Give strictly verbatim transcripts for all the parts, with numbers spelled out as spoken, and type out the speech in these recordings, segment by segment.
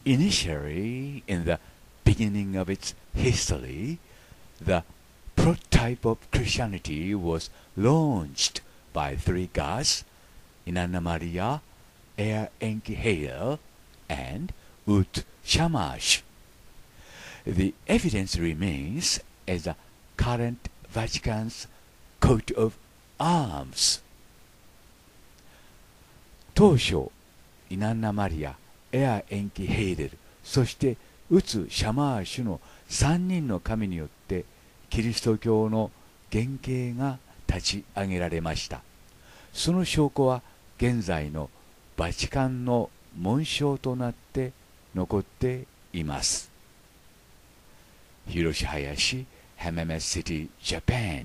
Initially, in the beginning of its history, the prototype of Christianity was launched by three gods, Inanna Maria, Ea Enki Hail, and Ut Shamash. The evidence remains as the current Vatican's coat of arms. 当初、イナンナ・マリア、エア・エンキ・ヘイレル、そしてウツ・シャマーシュのさんにんの神によってキリスト教の原型が立ち上げられました。その証拠は現在のバチカンの紋章となって残っています。広島林、ハメメシティ、ジャパン。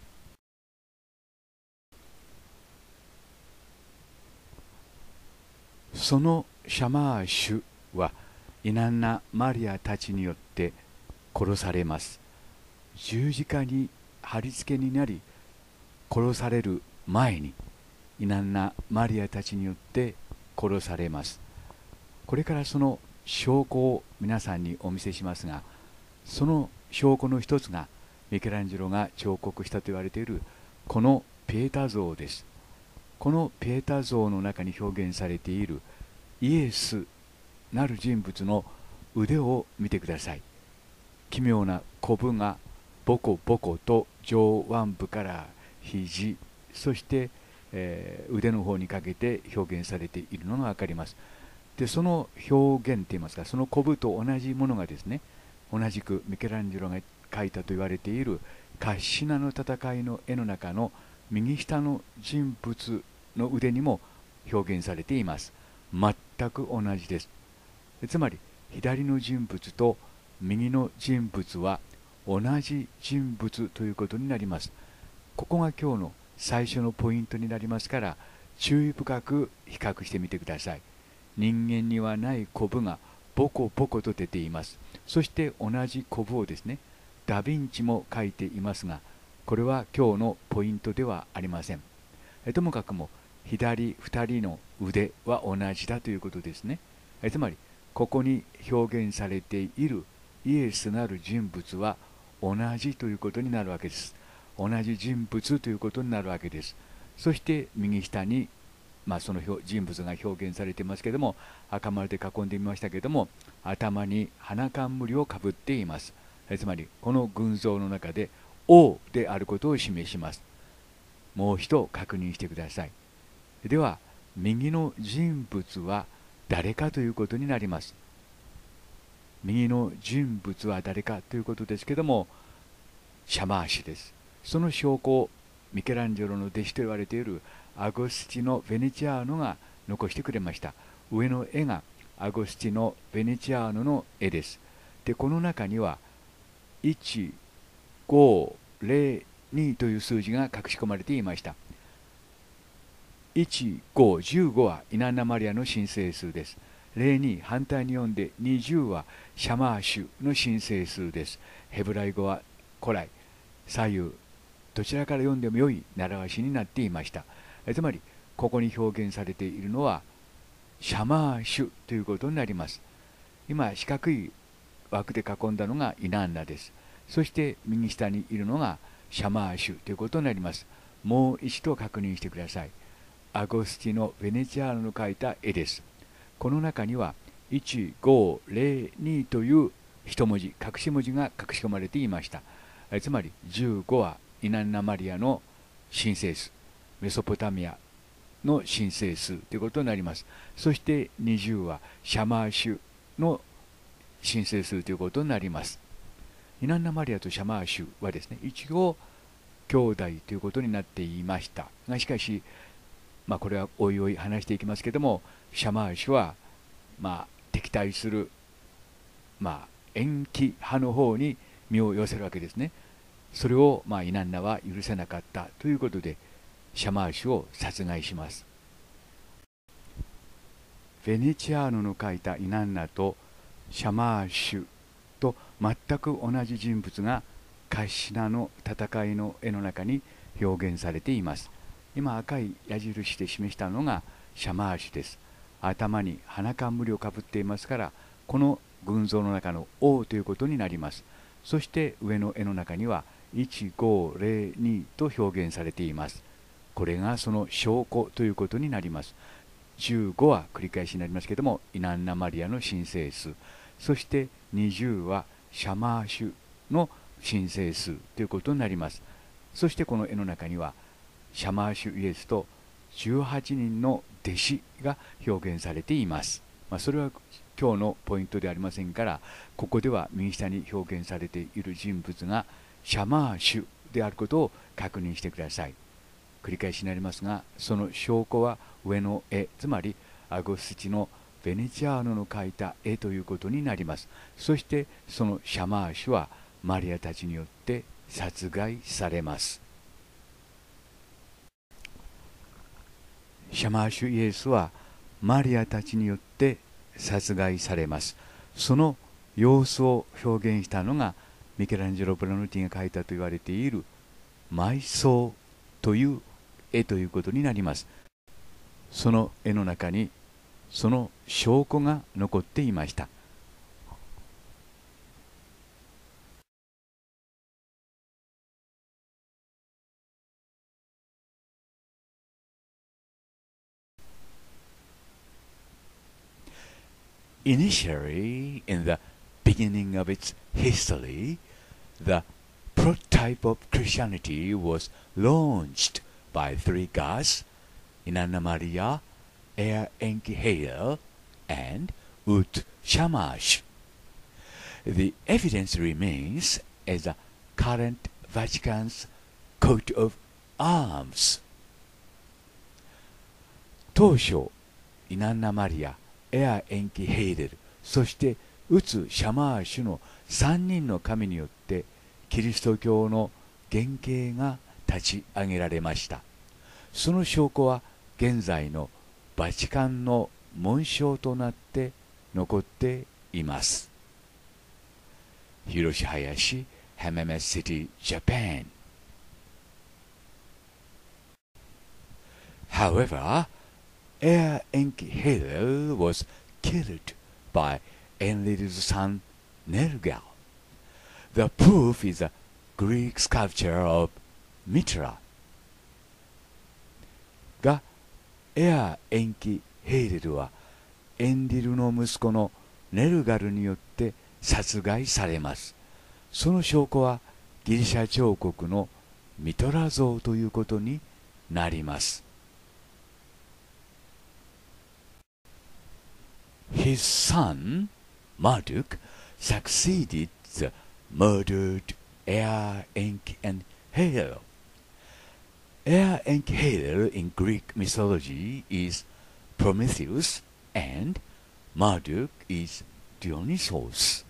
そのシャマーシュはイナンナ・マリアたちによって殺されます。十字架に貼り付けになり殺される前にイナンナ・マリアたちによって殺されます。これからその証拠を皆さんにお見せしますが、その証拠の一つがミケランジェロが彫刻したと言われているこのピエタ像です。このピエタ像の中に表現されているイエスなる人物の腕を見てください。奇妙なコブがボコボコと上腕部から肘、そして、えー、腕の方にかけて表現されているのが分かります。で、その表現といいますか、そのコブと同じものがですね、同じくミケランジェロが描いたと言われているカッシナの戦いの絵の中の右下の人物の腕にも表現されています。全く同じです。つまり左の人物と右の人物は同じ人物ということになります。ここが今日の最初のポイントになりますから、注意深く比較してみてください。人間にはないコブがボコボコと出ています。そして同じコブをですね、ダ・ヴィンチも描いていますが、これは今日のポイントではありません。えともかくも左ふたりの腕は同じだということですね。えつまりここに表現されているイエスなる人物は同じということになるわけです。同じ人物ということになるわけです。そして右下に、まあ、その人物が表現されていますけれども、赤丸で囲んでみましたけれども、頭に花冠をかぶっています。えつまりこの群像の中で王であることを示します。もう一度確認してください。では右の人物は誰かということになります。右の人物は誰かということですけども、シャマーシュです。その証拠をミケランジェロの弟子と言われているアゴスティノ・ベネチアーノが残してくれました。上の絵がアゴスティノ・ベネチアーノの絵です。で、この中にはいち、ご、ゼロ、にという数字が隠し込まれていました。いち、ご、じゅうごはイナンナ・マリアの神聖数です。ゼロに反対に読んでにじゅうはシャマーシュの神聖数です。ヘブライ語は古来左右どちらから読んでも良い習わしになっていました。えつまりここに表現されているのはシャマーシュということになります。今四角い枠で囲んだのがイナンナです。そして右下にいるのがシャマーシュということになります。もう一度確認してください。アゴスティノ・ベネチアーノの描いた絵です。この中にはいち、ご、ゼロ、にという一文字、隠し文字が隠し込まれていました。えつまりじゅうごはイナンナ・マリアの神聖数、メソポタミアの神聖数ということになります。そしてにじゅうはシャマーシュの神聖数ということになります。イナンナ・マリアとシャマーシュはですね、一応兄弟ということになっていましたが、しかし、まあ、これはおいおい話していきますけども、シャマーシュは、まあ、敵対する、まあ、延期派の方に身を寄せるわけですね。それを、まあ、イナンナは許せなかったということで、シャマーシュを殺害します。ベネチアーノの描いたイナンナとシャマーシュと全く同じ人物がカッシナの戦いの絵の中に表現されています。今赤い矢印で示したのがシャマーシュです。頭に花冠をかぶっていますから、 この群像の中の王ということになります。そして上の絵の中にはいちごぜろにと表現されています。これがその証拠ということになります。じゅうごは繰り返しになりますけれども、イナンナマリアの神聖数、そしてにじゅうはシャマーシュの神聖数ということになります。そしてこの絵の中にはシャマーシュイエスとじゅうはちにんの弟子が表現されています。まあ、それは今日のポイントではありませんから、ここでは右下に表現されている人物がシャマーシュであることを確認してください。繰り返しになりますが、その証拠は上の絵、つまりアゴスチのベネチアーノの描いた絵ということになります。そしてそのシャマーシュはマリアたちによって殺害されます。シャマーシュイエスはマリアたちによって殺害されます。その様子を表現したのがミケランジェロ・ブラノティが描いたと言われている埋葬という絵ということになります。その絵の中にその証拠が残っていました。Initially, in the beginning of its history, the prototype of Christianity was launched by three gods, Inanna Maria, Ea Enki Hail, and Ut Shamash. The evidence remains as the current Vatican's coat of arms. 当初、イナンナ・マリア、エア・エンキ・ヘイレル、そしてウツ・シャマーシュのさんにんの神によってキリスト教の原型が立ち上げられました。その証拠は現在のバチカンの紋章となって残っています。広島市、ハメメシティ、ジャパン。However, Ea Enki-Hail was killed by Enlil's son Nergal. The proof is a Greek sculpture of Mitra. が、エア・エンキ・ヘイレルはエンリルの息子のネルガルによって殺害されます。その証拠はギリシャ彫刻のミトラ像ということになります。His son, Marduk, succeeded the murdered Ea, Enki, and Hail. Ea, Enki, Hail in Greek mythology is Prometheus, and Marduk is Dionysos.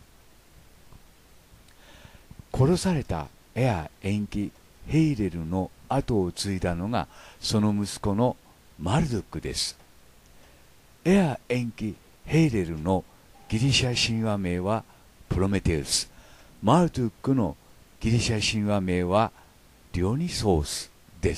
殺されたエア・エンキ・ヘイレルの後を継いだのがその息子のマルドックです。エア・エンキ・ヘイレルのギリシャ神話名はプロメテウス、マルドックのギリシャ神話名はディオニソースです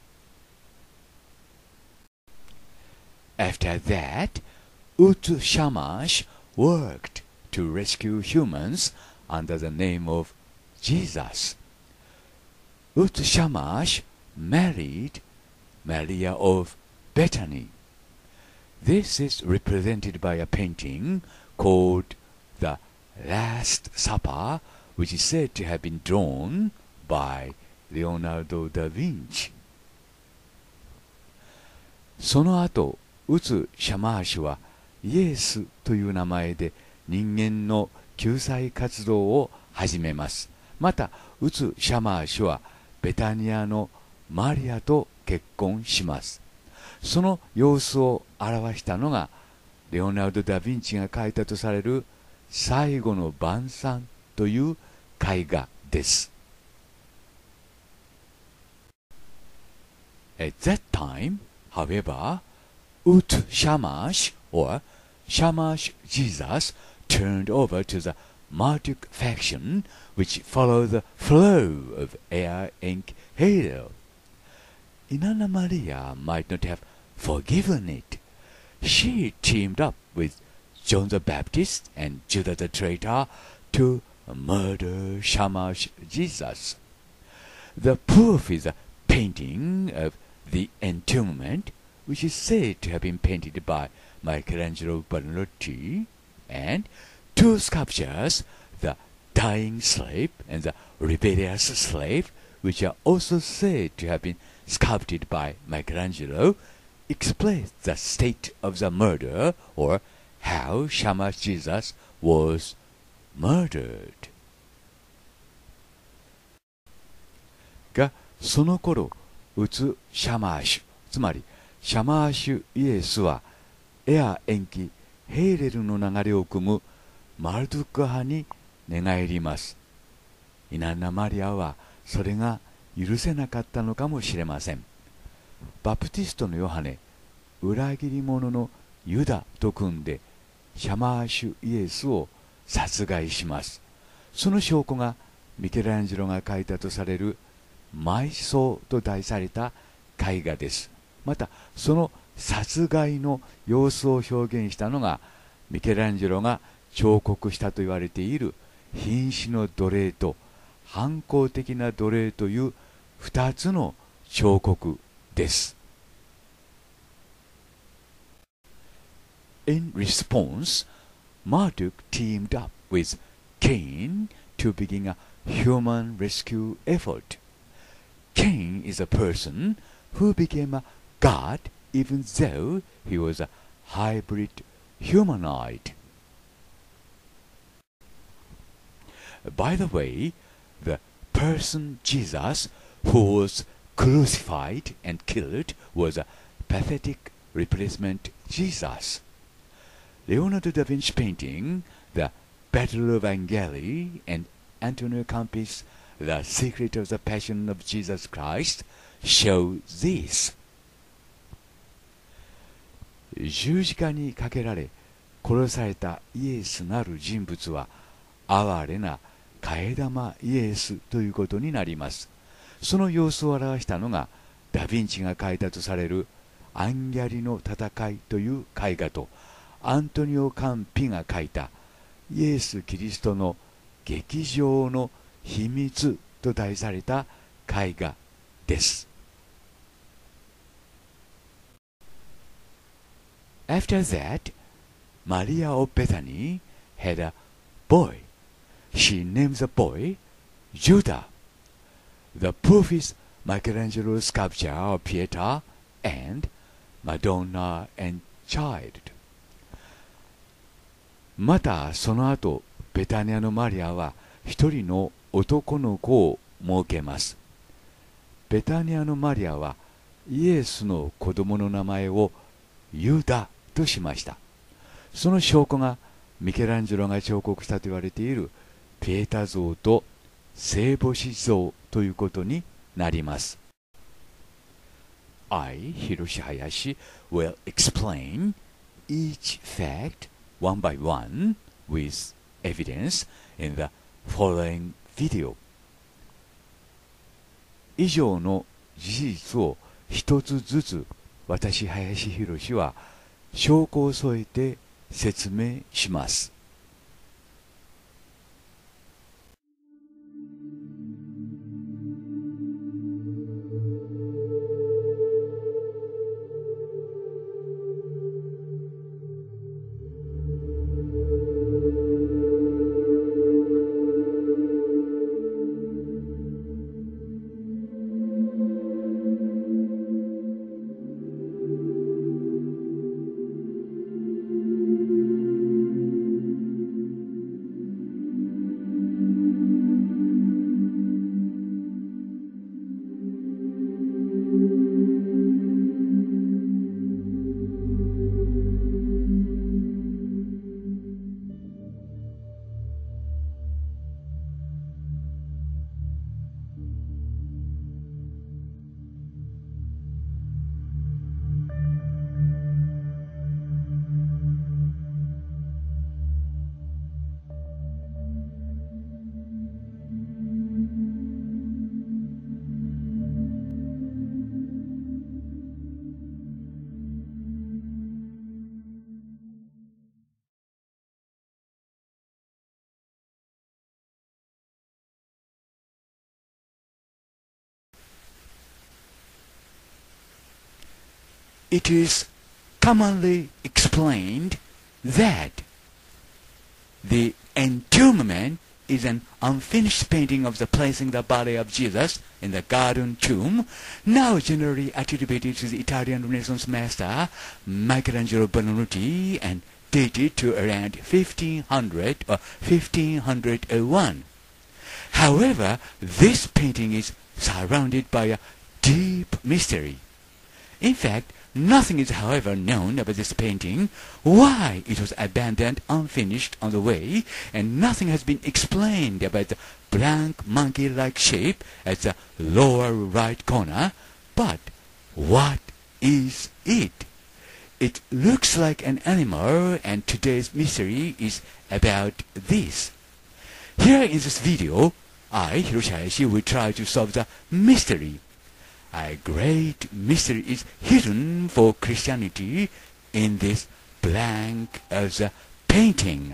。After that, Ut Shamash worked to rescue humans under the name of Jesus. Ut Shamash married Maria of Bethany. This is represented by a painting called The Last Supper, which is said to have been drawn by Leonardo da Vinci. その後、ウツ・シャマーシュはイエスという名前で人間の救済活動を始めます。また、ウツ・シャマーシュはベタニアのマリアと結婚します。その様子を表したのがレオナルド・ダ・ヴィンチが描いたとされる最後の晩餐という絵画です。At that time, however, Ut Shamash or Shamash Jesus turned over to the Marduk faction, which followed the flow of Ea Enki Hail. Inanna Maria might not have forgiven it. She teamed up with John the Baptist and Judas the traitor to murder Shammah Jesus. The proof is a painting of the entombment, which is said to have been painted by Michelangelo Buonarroti, and two sculptures, the dying slave and the rebellious slave, which are also said to have been sculpted by Michelangelo, explain the state of the murder, or how Shammah Jesus was murdered. が、その頃、打つシャマーシュ、つまりシャマーシュイエスは、エア延期、ヘーレルの流れを組むマルドゥック派に寝返ります。イナンナ・マリアはそれが許せなかったのかもしれません。バプティストのヨハネ、裏切り者のユダと組んでシャマーシュイエスを殺害します。その証拠がミケランジェロが描いたとされる埋葬と題された絵画です。またその殺害の様子を表現したのがミケランジェロが彫刻したと言われている瀕死の奴隷と反抗的な奴隷という二つの彫刻です。In response, Marduk teamed up with Cain to begin a human rescue effort. Cain is a person who became a god even though he was a hybrid humanoid. By the way, the person Jesus who was crucified and killed was a pathetic replacement Jesus. Leonardo da Vinci painting The Battle of Angeli and Antonio Campi's The Secret of the Passion of Jesus Christ show this. 十字架にかけられ殺されたイエスなる人物は哀れな替え玉イエスということになります。その様子を表したのがダ・ヴィンチが描いたとされるアンギャリの戦いという絵画とアントニオ・カンピが描いたイエス・キリストの劇場の秘密と題された絵画です。After that, Maria of Bethany had a boy. She named the boy Judah. The proof is Michelangelo's sculpture of Pietà and Madonna and Child. またその後、ベタニアのマリアは一人の男の子を設けます。ベタニアのマリアはイエスの子供の名前をユダとしました。その証拠がミケランジェロが彫刻したと言われているピエタ像と聖母子像ということになります。I, Hiroshi Hayashi, will explain each fact one by one with evidence in the following video. 以上の事実を一つずつ私林博は証拠を添えて説明します。 it is commonly explained that the entombment is an unfinished painting of the placing the body of Jesus in the garden tomb, now generally attributed to the Italian Renaissance master Michelangelo Buonarroti and dated to around fifteen hundred or fifteen oh one. However, this painting is surrounded by a deep mystery. In fact, nothing is, however, known about this painting, why it was abandoned unfinished on the way, and nothing has been explained about the blank monkey-like shape at the lower right corner. But what is it? It looks like an animal, and today's mystery is about this. Here in this video, I, Hiroshi Hayashi, will try to solve the mystery. A great mystery is hidden for Christianity in this blank as a painting.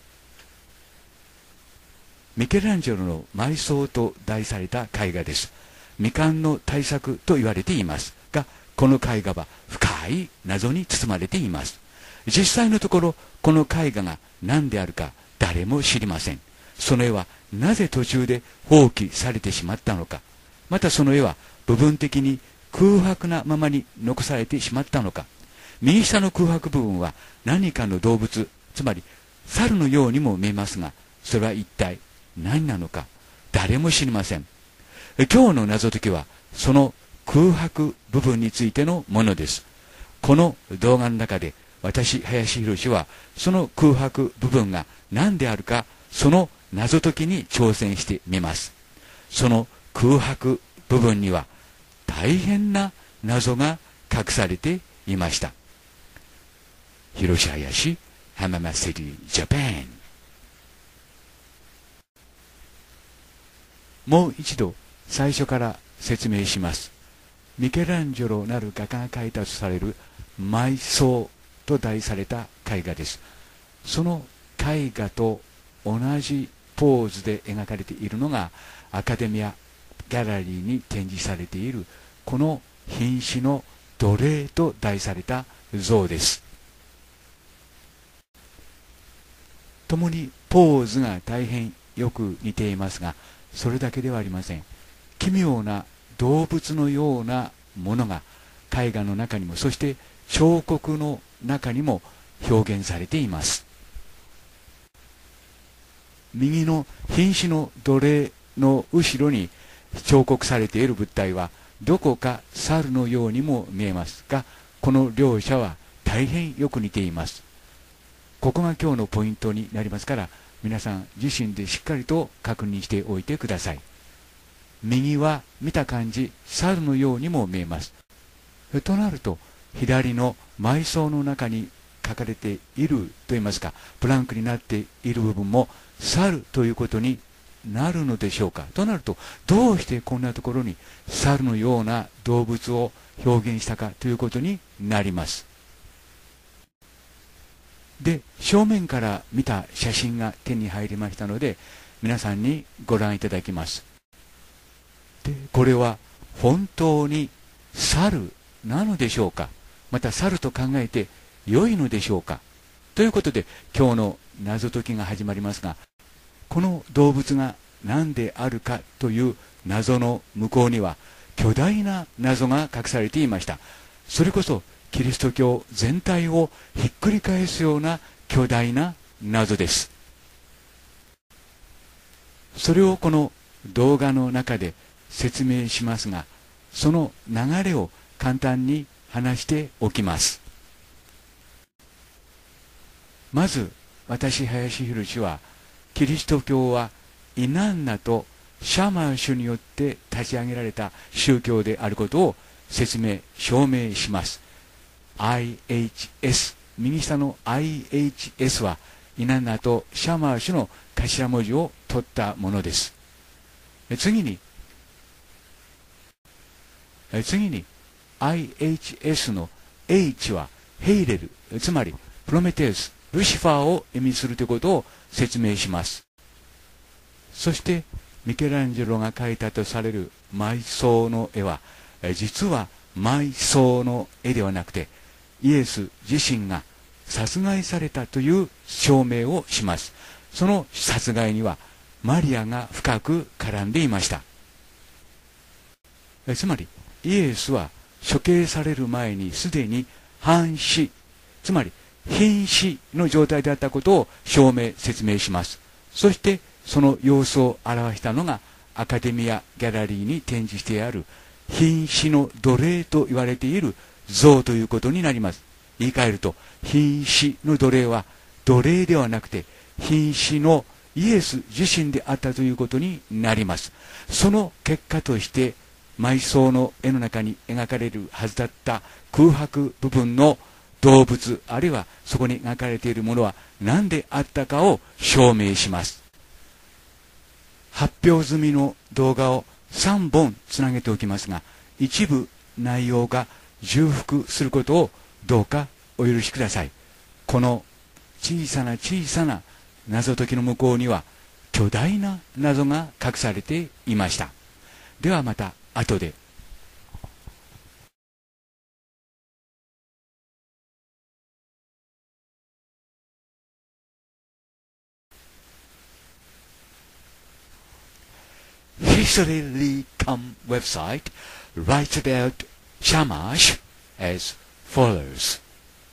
ミケランジェロの埋葬と題された絵画です。未完の大作と言われていますが、この絵画は深い謎に包まれています。実際のところ、この絵画が何であるか誰も知りません。その絵はなぜ途中で放棄されてしまったのか、またその絵は部分的に空白なままに残されてしまったのか。右下の空白部分は何かの動物、つまり猿のようにも見えますが、それは一体何なのか誰も知りません。今日の謎解きはその空白部分についてのものです。この動画の中で私、林博はその空白部分が何であるか、その謎解きに挑戦してみます。その空白部分には大変な謎が隠されていました。広志林、浜松シティ、ジャパン。もう一度最初から説明します。ミケランジェロなる画家が描いたとされる埋葬と題された絵画です。その絵画と同じポーズで描かれているのがアカデミアギャラリーに展示されているこの瀕死の奴隷と題された像です。共にポーズが大変よく似ていますが、それだけではありません。奇妙な動物のようなものが絵画の中にも、そして彫刻の中にも表現されています。右の瀕死の奴隷の後ろに彫刻されている物体はどこか猿のようにも見えますが、この両者は大変よく似ています。ここが今日のポイントになりますから、皆さん自身でしっかりと確認しておいてください。右は見た感じ猿のようにも見えます。となると左の埋葬の中に書かれているといいますか、ブランクになっている部分も猿ということになるのでしょうか。となると、どうしてこんなところに猿のような動物を表現したかということになります。で、正面から見た写真が手に入りましたので、皆さんにご覧いただきます。で、これは本当に猿なのでしょうか。また猿と考えて良いのでしょうか。ということで、今日の謎解きが始まりますが、この動物が何であるかという謎の向こうには巨大な謎が隠されていました。それこそキリスト教全体をひっくり返すような巨大な謎です。それをこの動画の中で説明しますが、その流れを簡単に話しておきます。まず私、林博はキリスト教はイナンナとシャマーシュによって立ち上げられた宗教であることを説明証明します。 アイエイチエス、 右下の アイエイチエス はイナンナとシャマーシュの頭文字を取ったものです。次に次に アイエイチエス の H はヘイレル、つまりプロメテウス、ルシファーを意味するということを説明します。そしてミケランジェロが描いたとされる埋葬の絵は実は埋葬の絵ではなくて、イエス自身が殺害されたという証明をします。その殺害にはマリアが深く絡んでいました。つまりイエスは処刑される前にすでに半死、つまり瀕死の状態であったことを証明説明します。そしてその様子を表したのがアカデミアギャラリーに展示してある瀕死の奴隷と言われている像ということになります。言い換えると、瀕死の奴隷は奴隷ではなくて瀕死のイエス自身であったということになります。その結果として埋葬の絵の中に描かれるはずだった空白部分の動物、あるいはそこに描かれているものは何であったかを証明します。発表済みの動画をさんぼんつなげておきますが、一部内容が重複することをどうかお許しください。この小さな小さな謎解きの向こうには巨大な謎が隠されていました。ではまた後で。History dot com website writes about Shamash as follows.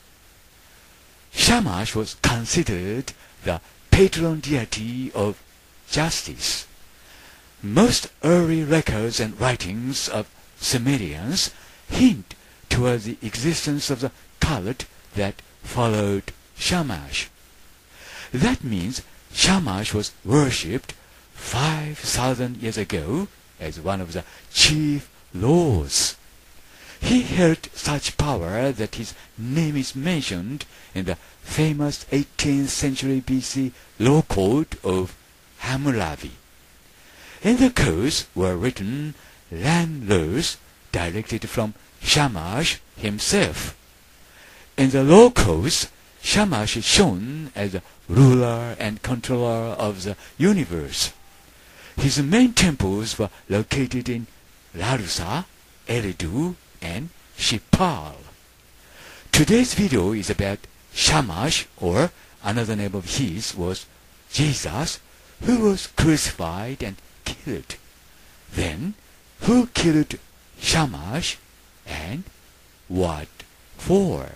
Shamash was considered the patron deity of justice. Most early records and writings of Sumerians hint toward the existence of the cult that followed Shamash. That means Shamash was worshipped five thousand years ago as one of the chief lords. He held such power that his name is mentioned in the famous eighteenth century B C law code of Hammurabi. In the codes were written land laws directed from Shamash himself. In the law codes, Shamash is shown as the ruler and controller of the universe. His main temples were located in Larsa, Eridu, and Shipal. Today's video is about Shamash, or another name of his was Jesus, who was crucified and killed. Then, who killed Shamash and what for?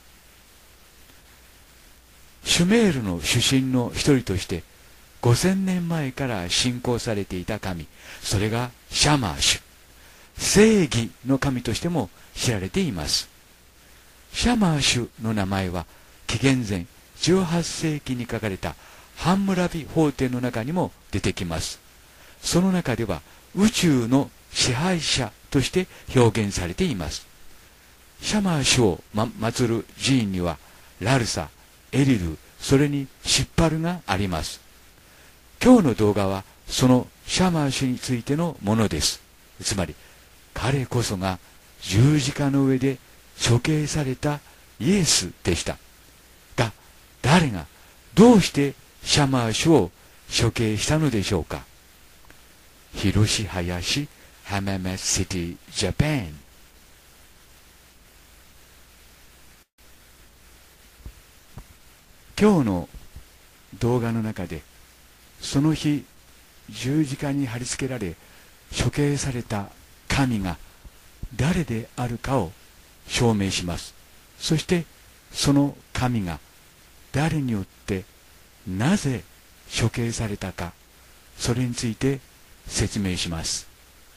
シュメールの主神の一人としてごせんねんまえから信仰されていた神、それがシャマーシュ、正義の神としても知られています。シャマーシュの名前は紀元前じゅうはっせいきに書かれたハンムラビ法典の中にも出てきます。その中では宇宙の支配者として表現されています。シャマーシュを、ま、祀る寺院にはラルサ、エリル、それにシッパルがあります。今日の動画はそのシャマーシュについてのものです。つまり彼こそが十字架の上で処刑されたイエスでした。が、誰がどうしてシャマーシュを処刑したのでしょうか。広し林、浜松シティ、ジャパン。今日の動画の中でその日十字架に貼り付けられ処刑された神が誰であるかを証明します。そしてその神が誰によってなぜ処刑されたか、それについて説明します。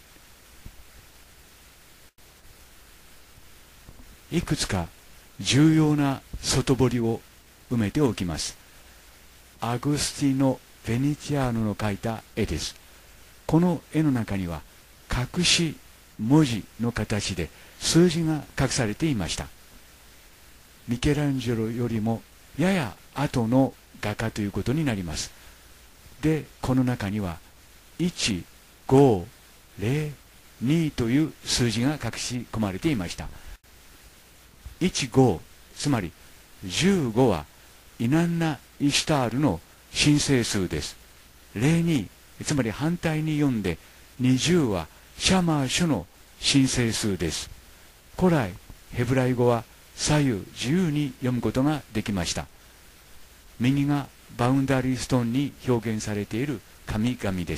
いくつか重要な外堀を埋めておきます。アグスティノ・ベニチアーノの描いた絵です。この絵の中には隠し文字の形で数字が隠されていました。ミケランジェロよりもやや後の画家ということになります。で、この中にはいち、ご、ゼロ、にという数字が隠し込まれていました。いち、ご、つまりじゅうごはイナンナ・イシュタールの神聖数です。ゼロに、つまり反対に読んでにじゅうはシャマーシュの神聖数です。 古来ヘブライ語は左右自由に読むことができました。右がバウンダリーストーンに表現されている神々です。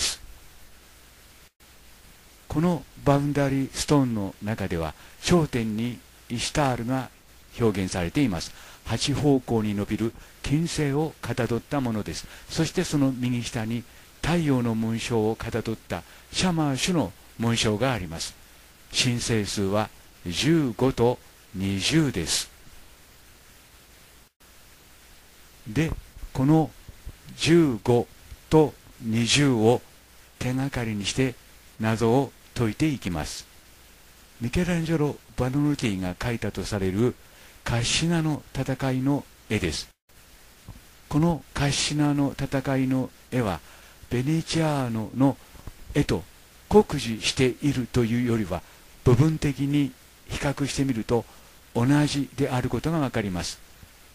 このバウンダリーストーンの中では頂点にイシュタールが表現されています。八方向に伸びる金星をかたどったものです。そしてその右下に太陽の紋章をかたどったシャマーシュの紋章があります。神星数はじゅうごとにじゅうです。で、このじゅうごとにじゅうを手がかりにして謎を解いていきます。ミケランジェロ・バノルティが描いたとされるカッシナの戦いの絵です。このカッシナの戦いの絵はベネチアーノの絵と酷似しているというよりは、部分的に比較してみると同じであることがわかります。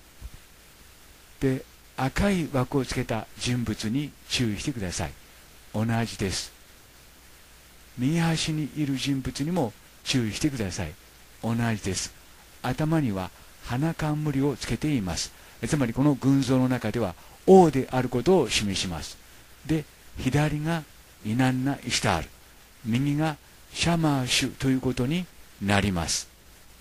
で、赤い枠をつけた人物に注意してください。同じです。右端にいる人物にも注意してください。同じです。頭には花冠をつけています。つまりこの群像の中では王であることを示します。で、左がイナンナ・イシュタール、右がシャマーシュということになります。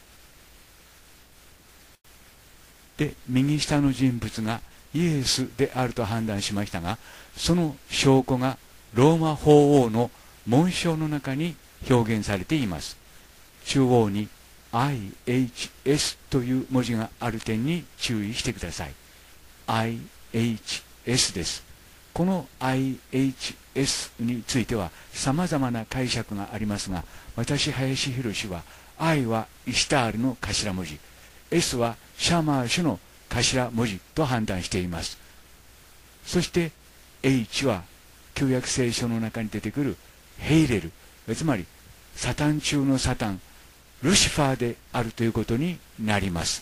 で、右下の人物がイエスであると判断しましたが、その証拠がローマ法王の紋章の中に表現されています。中央に アイエイチエス という文字がある点に注意してください。アイエイチエス です。この アイエイチエス については様々な解釈がありますが、私、林博は I はイシュタールの頭文字、S はシャマーシュの頭文字と判断しています。そして H は旧約聖書の中に出てくるヘイレル、つまりサタン中のサタン、ルシファーであるということになります。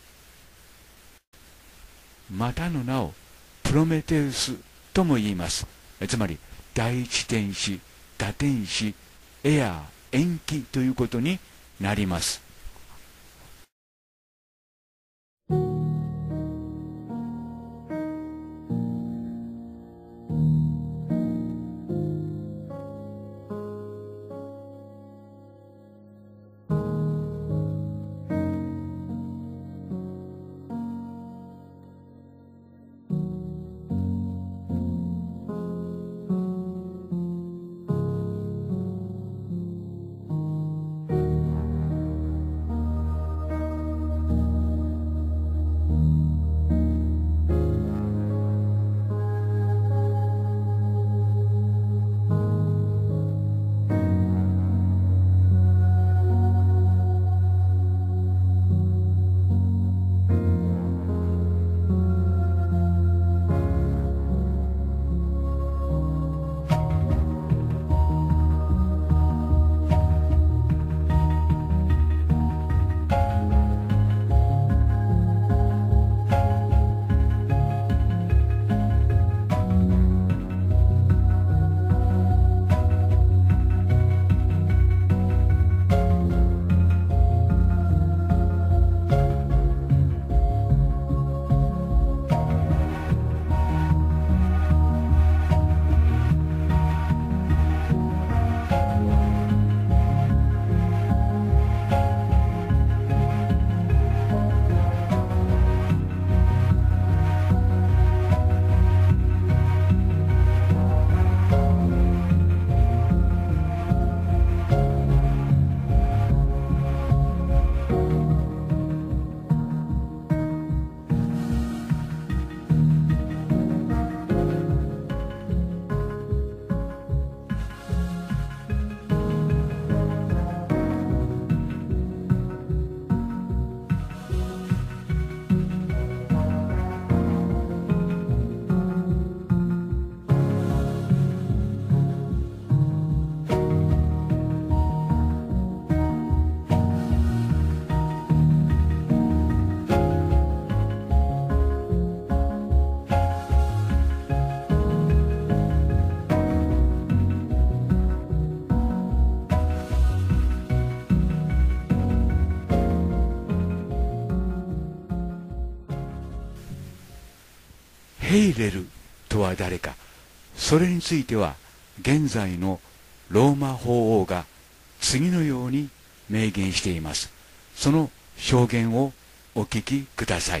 またの名をプロメテウスとも言います。つまり第一天使、打天使、エアー、延期ということになります。 ヘイレルとは誰か、それについては現在のローマ法王が次のように明言しています。その証言をお聞きください。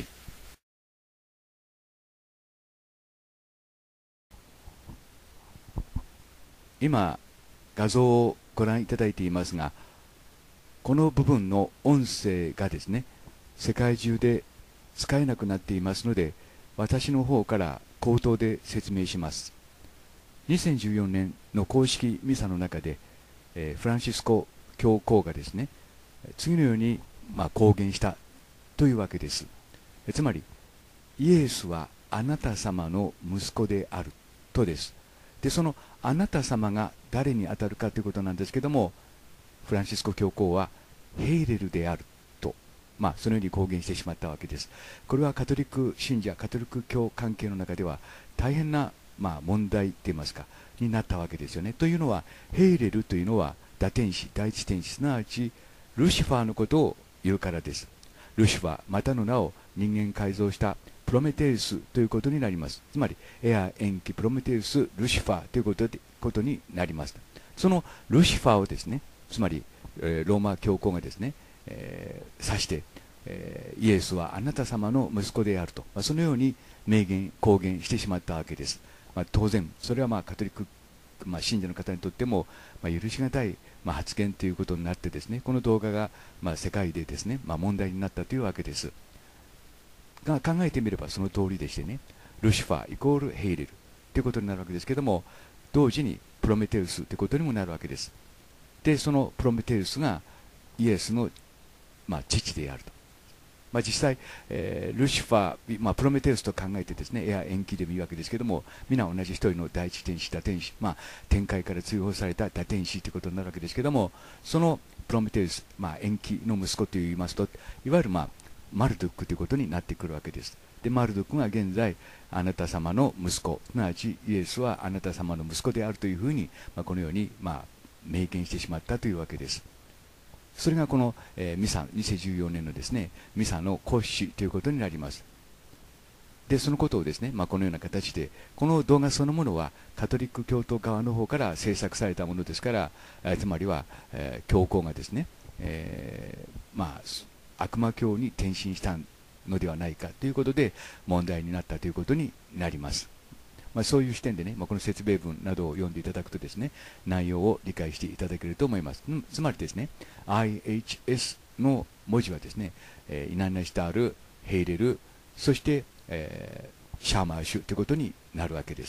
今画像をご覧いただいていますが、この部分の音声がですね、世界中で使えなくなっていますので、私の方から口頭で説明します。にせんじゅうよねんの公式ミサの中で、えー、フランシスコ教皇がですね、次のように、まあ、公言したというわけです。えつまり、イエスはあなた様の息子であるとです。で、そのあなた様が誰に当たるかということなんですけども、フランシスコ教皇はヘイレルであると、まあ、そのように公言してしまったわけです。これはカトリック信者、カトリック教関係の中では大変な、まあ、問題といいますか、になったわけですよね。というのは、ヘイレルというのは堕天使、第一天使、すなわちルシファーのことを言うからです。ルシファー、またの名を人間改造したプロメテウスということになります。つまり、エア、延期、プロメテウス、ルシファーということでことになります。そのルシファーをですね、つまり、えー、ローマ教皇がですね、えー、指して、えー、イエスはあなた様の息子であると、まあ、そのように明言、公言してしまったわけです。まあ、当然、それはまあカトリック、まあ、信者の方にとっても、まあ、許しがたい、まあ、発言ということになってですね、この動画が、まあ、世界でですね、まあ、問題になったというわけです。が考えてみればその通りでしてね、ルシファーイコールヘイレルということになるわけですけども、同時にプロメテウスということにもなるわけです。で、そのプロメテウスがイエスの、まあ、父であると。まあ、実際、えー、ルシファー、まあ、プロメテウスと考えてですね、エア延期でもいいわけですけども、皆同じ一人の第一天使、堕天使、まあ、天界から追放された堕天使ということになるわけですけども、そのプロメテウス、まあ、延期の息子といいますと、いわゆる、まあ、マルドックということになってくるわけです。で、マルドックが現在、あなた様の息子、すなわちイエスはあなた様の息子であるというふうに、まあ、このように、まあ、明言してしまったというわけです。それがこの、えー、ミサにせんじゅうよねんのですね、ミサの骨子ということになります。で、そのことをですね、まあ、このような形で、この動画そのものはカトリック教徒側の方から制作されたものですから、えー、つまりは、えー、教皇がですね、えー、まあ、悪魔教に転身したのではないかということで問題になったということになります。まあ、そういう視点でね、まあ、この説明文などを読んでいただくとですね、内容を理解していただけると思います。つまりですね、アイエイチエス の文字はですね、えー、イナンナシタール、ヘイレル、そして、えー、シャーマーシュということになるわけです。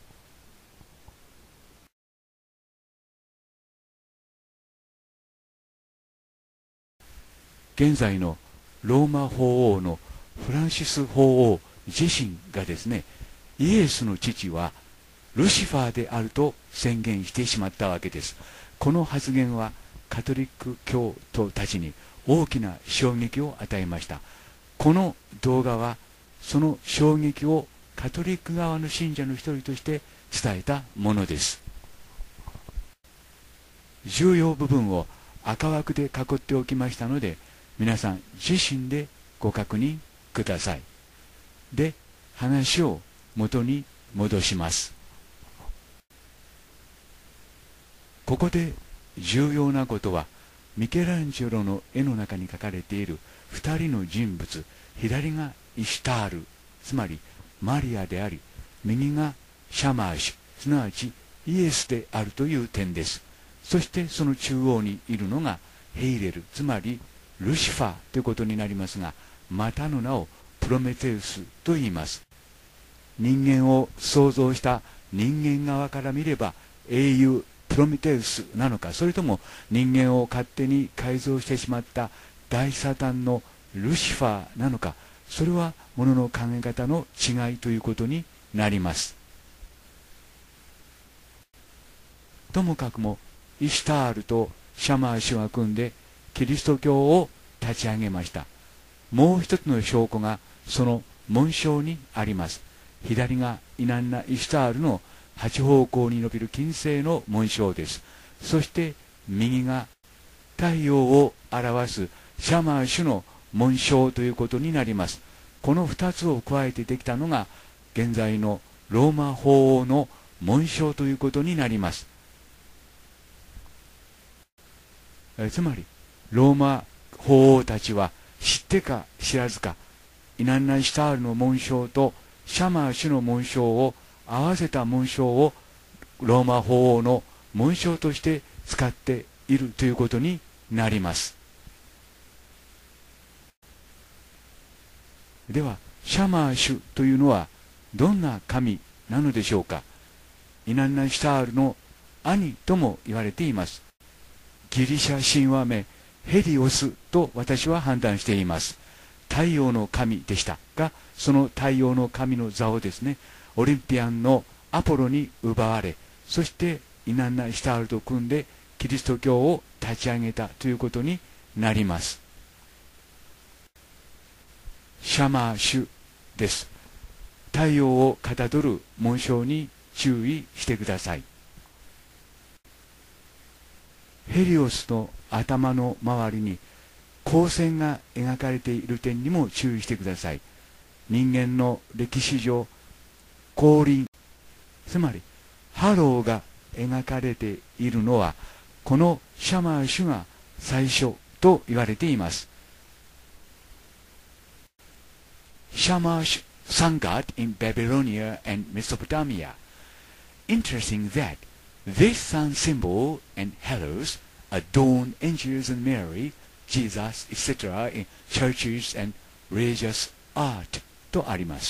現在のローマ法王のフランシス法王自身がですね、イエスの父はルシファーであると宣言してしまったわけです。この発言はカトリック教徒たちに大きな衝撃を与えました。この動画はその衝撃をカトリック側の信者の一人として伝えたものです。重要部分を赤枠で囲っておきましたので、皆さん自身でご確認ください。で、話を元に戻します。ここで重要なことは、ミケランジェロの絵の中に描かれているふたりの人物、左がイシュタール、つまりマリアであり、右がシャマーシュ、すなわちイエスであるという点です。そしてその中央にいるのがヘイレル、つまりルシファーということになりますが、またの名をプロメテウスと言います。人間を創造した人間側から見れば英雄プロメテウスなのか、それとも人間を勝手に改造してしまった大サタンのルシファーなのか、それはものの考え方の違いということになります。ともかくもイシュタールとシャマー氏が組んでキリスト教を立ち上げました。もう一つの証拠がその紋章にあります。左がイナンナ・イシュタールの八方向に伸びる金星の紋章です。そして右が太陽を表すシャマーシュの紋章ということになります。この二つを加えてできたのが現在のローマ法王の紋章ということになります。えつまりローマ法王たちは知ってか知らずか、イナンナ・イシュタールの紋章とシャマー氏の紋章を合わせた紋章をローマ法王の紋章として使っているということになります。ではシャマーシュというのはどんな神なのでしょうか。イナンナ・イシュタールの兄とも言われています。ギリシャ神話名ヘリオスと私は判断しています。太陽の神でしたが、その太陽の神の座をですね、オリンピアンのアポロに奪われ、そしてイナンナ・イシュタールと組んでキリスト教を立ち上げたということになります。シャマーシュです。太陽をかたどる紋章に注意してください。ヘリオスの頭の周りに光線が描かれている点にも注意してください。人間の歴史上、降臨、つまりハローが描かれているのはこのシャマーシュが最初と言われています。Shamash sun god in Babylonia and Mesopotamia. Interesting that this sun symbol and halos adorn angels and Mary, Jesus, et cetera in churches and religious art とあります。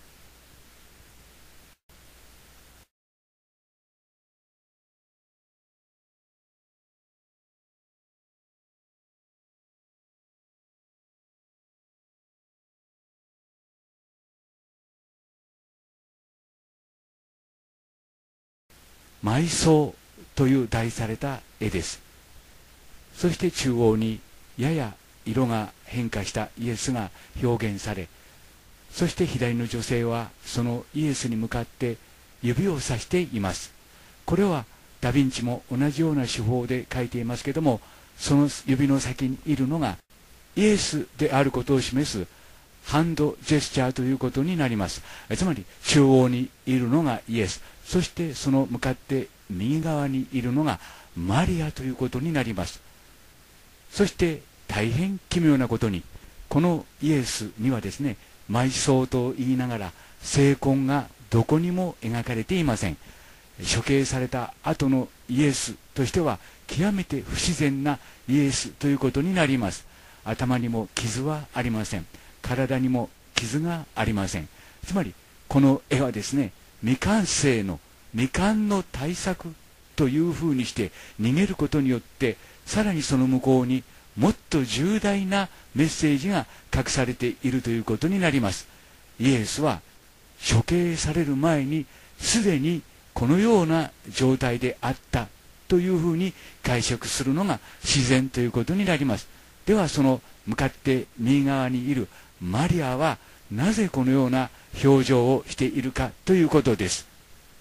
埋葬という題された絵です。そして中央にやや色が変化したイエスが表現され、そして左の女性はそのイエスに向かって指をさしています。これはダ・ヴィンチも同じような手法で描いていますけども、その指の先にいるのがイエスであることを示すハンドジェスチャーということになります。つまり中央にいるのがイエス、そしてその向かって右側にいるのがマリアということになります。そして大変奇妙なことに、このイエスにはですね、埋葬と言いながら聖痕がどこにも描かれていません。処刑された後のイエスとしては極めて不自然なイエスということになります。頭にも傷はありません。体にも傷がありません。つまりこの絵はですね、未完成の未完の大作というふうにして逃げることによって、さらにその向こうにもっと重大なメッセージが隠されているということになります。イエスは処刑される前にすでにこのような状態であったというふうに解釈するのが自然ということになります。ではその向かって右側にいるマリアはなぜこのような表情をしているかということです。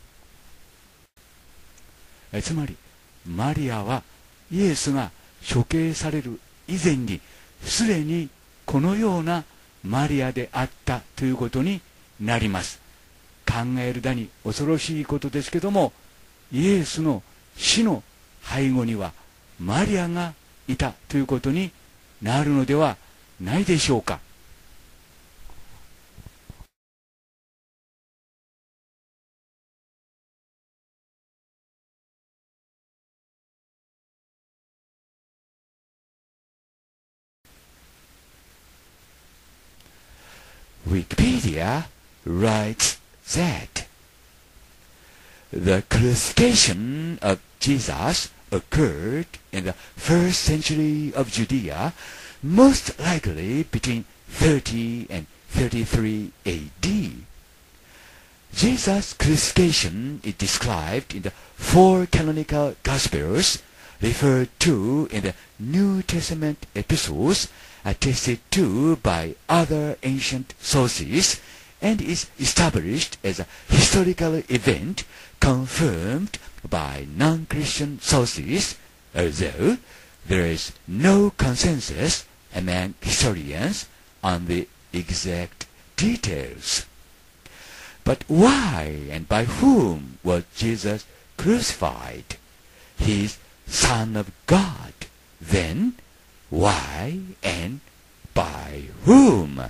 えつまりマリアはイエスが処刑される以前にすでにこのようなマリアであったということになります。考えるだに恐ろしいことですけども、イエスの死の背後にはマリアがいたということになるのではないでしょうか。Wikipedia writes that the crucifixion of Jesus occurred in the first century of Judea, most likely between thirty and thirty-three A D. Jesus' crucifixion is described in the four canonical Gospels, referred to in the New Testament epistles, attested to by other ancient sources, and is established as a historical event confirmed by non-Christian sources, although there is no consensus among historians on the exact details. But why and by whom was Jesus crucified? He is Son of God. Then, why and by whom?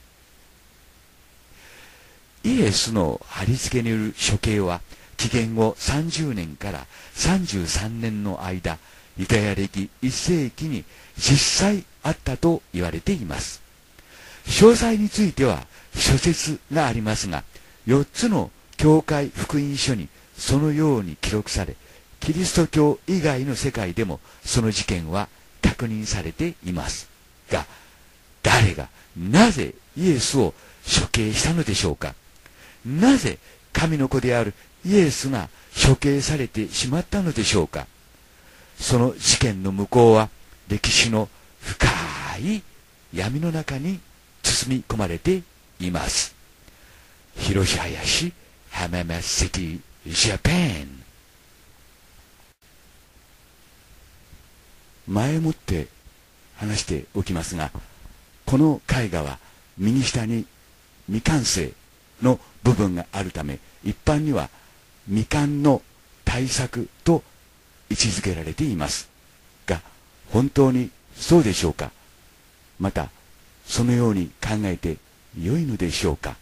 イエスの貼り付けによる処刑は紀元後さんじゅうねんからさんじゅうさんねんの間、ユダヤ歴いっ世紀に実際あったと言われています。詳細については諸説がありますが、よっつの教会福音書にそのように記録され、キリスト教以外の世界でもその事件は確認されていますが、誰がなぜイエスを処刑したのでしょうか。なぜ神の子であるイエスが処刑されてしまったのでしょうか。その事件の向こうは歴史の深い闇の中に包み込まれています。広し林浜松シティジャパン。前もって話しておきますが、この絵画は右下に未完成の部分があるため、一般には未完の大作と位置づけられていますが、本当にそうでしょうか。またそのように考えて良いのでしょうか。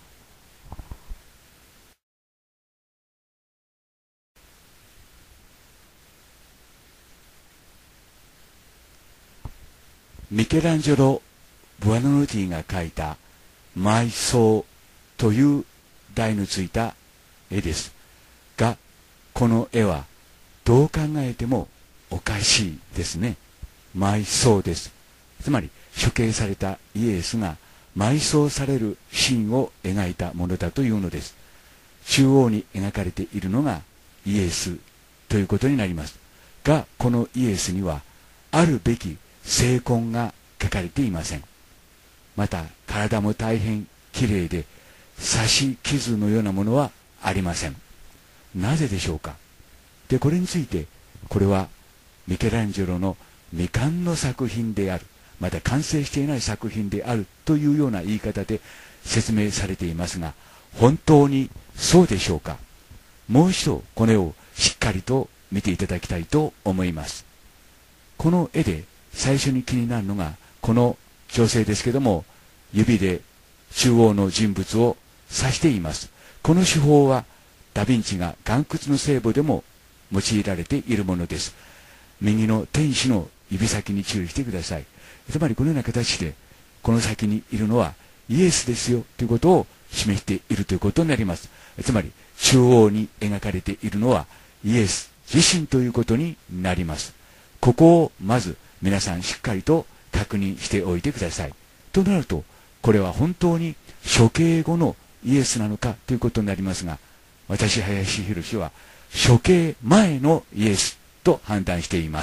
ミケランジェロ・ブアノノティが描いた埋葬という題のついた絵ですが、この絵はどう考えてもおかしいですね。埋葬です。つまり処刑されたイエスが埋葬されるシーンを描いたものだというのです。中央に描かれているのがイエスということになりますが、このイエスにはあるべき聖痕が書かれていません。また体も大変きれいで、刺し傷のようなものはありません。なぜでしょうか。で、これについて、これはミケランジェロの未完の作品である、また完成していない作品であるというような言い方で説明されていますが、本当にそうでしょうか。もう一度この絵をしっかりと見ていただきたいと思います。この絵で最初に気になるのが、この女性ですけども、指で中央の人物を指しています。この手法はダ・ヴィンチが岩窟の聖母でも用いられているものです。右の天使の指先に注意してください。つまりこのような形で、この先にいるのはイエスですよということを示しているということになります。つまり中央に描かれているのはイエス自身ということになります。ここをまず皆さんしっかりと確認しておいてください。となると、これは本当に処刑後のイエスなのかということになりますが、私林博は処刑前のイエスと判断しています。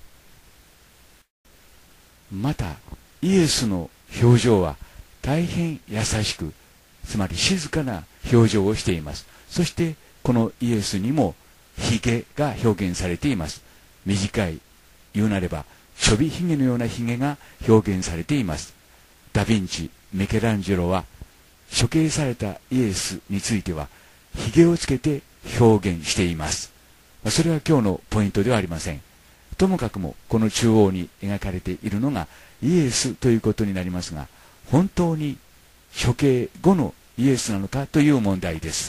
またイエスの表情は大変優しく、つまり静かな表情をしています。そしてこのイエスにもひげが表現されています。短い、言うなればちょびひげのようなひげが表現されています。ダ・ヴィンチ、ミケランジェロは処刑されたイエスについてはひげをつけて表現しています。それは今日のポイントではありません。ともかくもこの中央に描かれているのがイエスということになりますが、本当に処刑後のイエスなのかという問題です。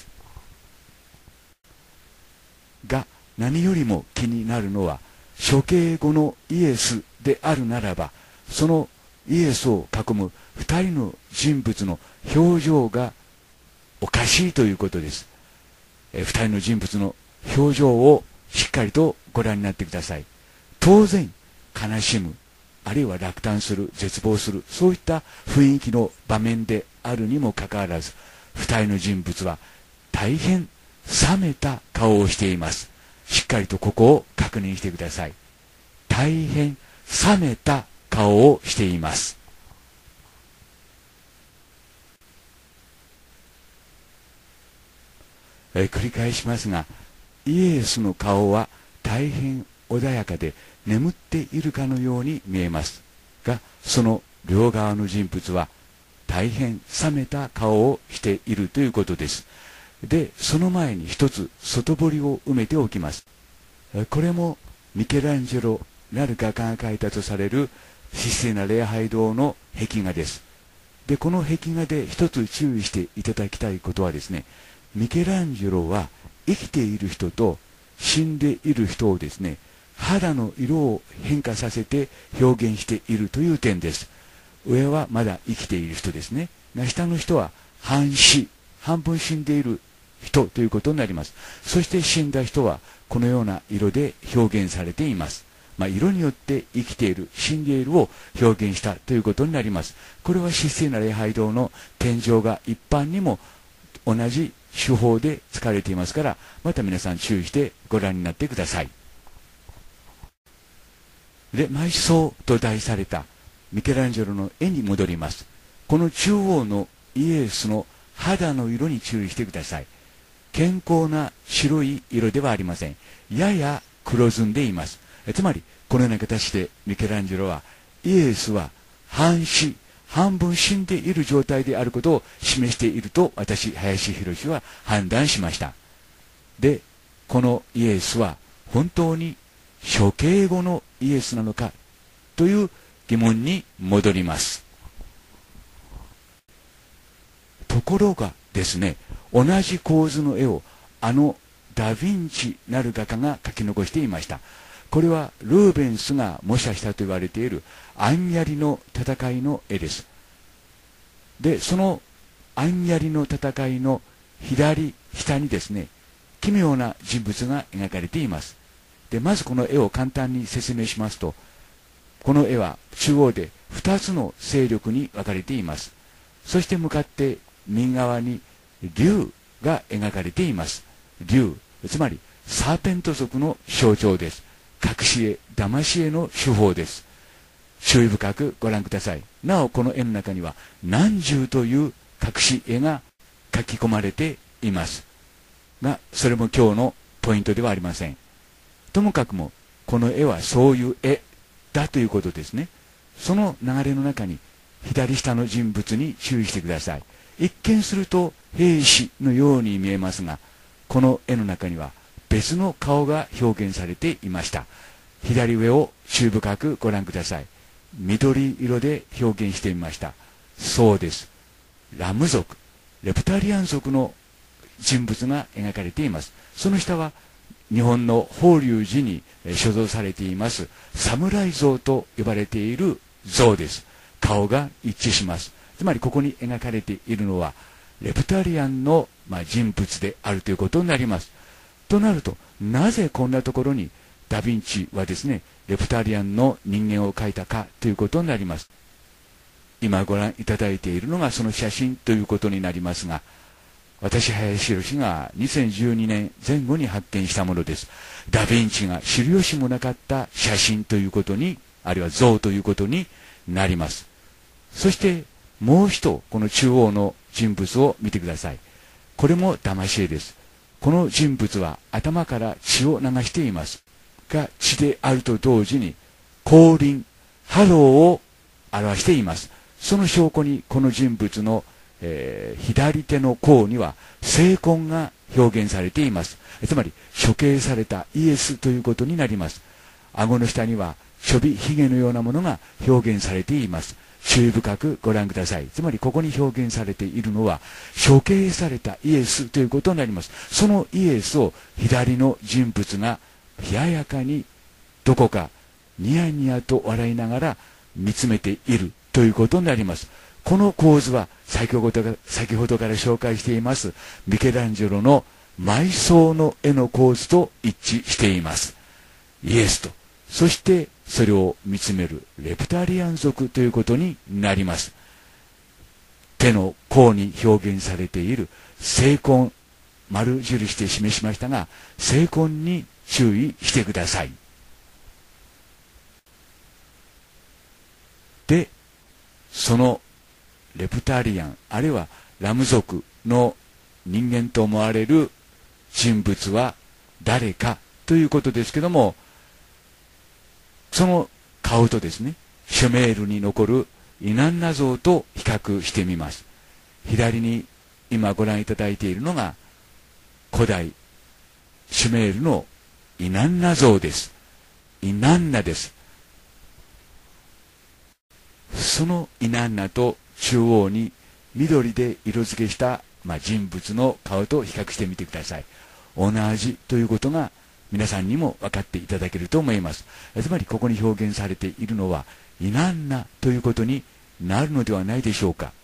が、何よりも気になるのは処刑後のイエスであるならば、そのイエスを囲む二人の人物の表情がおかしいということです。え二人の人物の表情をしっかりとご覧になってください。当然悲しむ、あるいは落胆する、絶望する、そういった雰囲気の場面であるにもかかわらず、二人の人物は大変冷めた顔をしています。しっかりとここを確認してください。大変冷めた顔をしています。え繰り返しますが、イエスの顔は大変穏やかで眠っているかのように見えますが、その両側の人物は大変冷めた顔をしているということです。で、その前に一つ外堀を埋めておきます。これもミケランジェロなる画家が描いたとされる神聖な礼拝堂の壁画です。で、この壁画で一つ注意していただきたいことはですね、ミケランジェロは生きている人と死んでいる人をですね、肌の色を変化させて表現しているという点です。上はまだ生きている人ですね。下の人は半死、半分死んでいる人ということになります。そして死んだ人はこのような色で表現されています。まあ、色によって生きている、死んでいるを表現したということになります。これは神聖な礼拝堂の天井画一般にも同じ手法で使われていますから、また皆さん注意してご覧になってください。で、埋葬と題されたミケランジェロの絵に戻ります。この中央のイエスの肌の色に注意してください。健康な白い色ではありません。やや黒ずんでいます。つまり、このような形でミケランジェロは、イエスは半死、半分死んでいる状態であることを示していると、私、林博は判断しました。で、このイエスは、本当に処刑後のイエスなのか、という疑問に戻ります。ところがですね、同じ構図の絵を、あのダ・ヴィンチなる画家が描き残していました。これはルーベンスが模写したと言われているアンヤリの戦いの絵です。で、そのアンヤリの戦いの左下にですね、奇妙な人物が描かれています。で、まずこの絵を簡単に説明しますと、この絵は中央でふたつの勢力に分かれています。そして向かって右側に竜が描かれています。竜、つまりサーペント族の象徴です。隠し絵、騙し絵の手法です。注意深くご覧ください。なおこの絵の中には何十という隠し絵が書き込まれていますが、それも今日のポイントではありません。ともかくもこの絵はそういう絵だということですね。その流れの中に左下の人物に注意してください。一見すると兵士のように見えますが、この絵の中には別の顔が表現されていました。左上を注意深くご覧ください。緑色で表現してみました。そうです。ラム族、レプタリアン族の人物が描かれています。その下は日本の法隆寺に所蔵されています侍像と呼ばれている像です。顔が一致します。つまりここに描かれているのはレプタリアンの、まあ、人物であるということになります。となると、なぜこんなところにダ・ヴィンチはですね、レプタリアンの人間を描いたかということになります。今ご覧いただいているのがその写真ということになりますが、私、林博がにせんじゅうにねんぜん後に発見したものです。ダ・ヴィンチが知る由もなかった写真ということに、あるいは像ということになります。そしてもう一人、この中央の人物を見てください。これも騙し絵です。この人物は頭から血を流していますが、血であると同時に降臨、ハローを表しています。その証拠にこの人物の、えー、左手の甲には聖痕が表現されています。つまり処刑されたイエスということになります。顎の下にはちょびひげのようなものが表現されています。注意深くご覧ください。つまりここに表現されているのは処刑されたイエスということになります。そのイエスを左の人物が冷ややかにどこかニヤニヤと笑いながら見つめているということになります。この構図は先ほどから先ほどから紹介していますミケランジェロの埋葬の絵の構図と一致しています。イエスと、そしてそれを見つめるレプタリアン族ということになります。手の甲に表現されている聖痕、丸印で示しましたが、聖痕に注意してください。で、そのレプタリアン、あるいはラム族の人間と思われる人物は誰かということですけども、その顔とですね、シュメールに残るイナンナ像と比較してみます。左に今ご覧いただいているのが古代シュメールのイナンナ像です。イナンナです。そのイナンナと中央に緑で色付けした、まあ、人物の顔と比較してみてください。同じということが皆さんにも分かっていただけると思います。つまりここに表現されているのはイナンナということになるのではないでしょうか。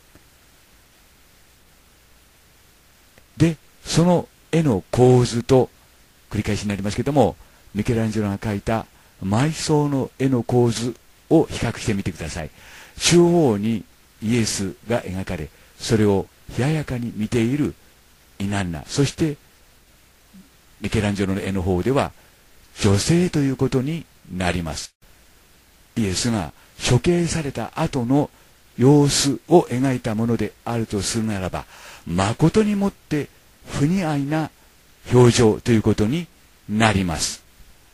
で、その絵の構図と繰り返しになりますけども、ミケランジェロが描いた埋葬の絵の構図を比較してみてください。中央にイエスが描かれ、それを冷ややかに見ているイナンナ、そしてミケランジェロの絵の方では女性ということになります。イエスが処刑された後の様子を描いたものであるとするならば、誠にもって不似合いな表情ということになります。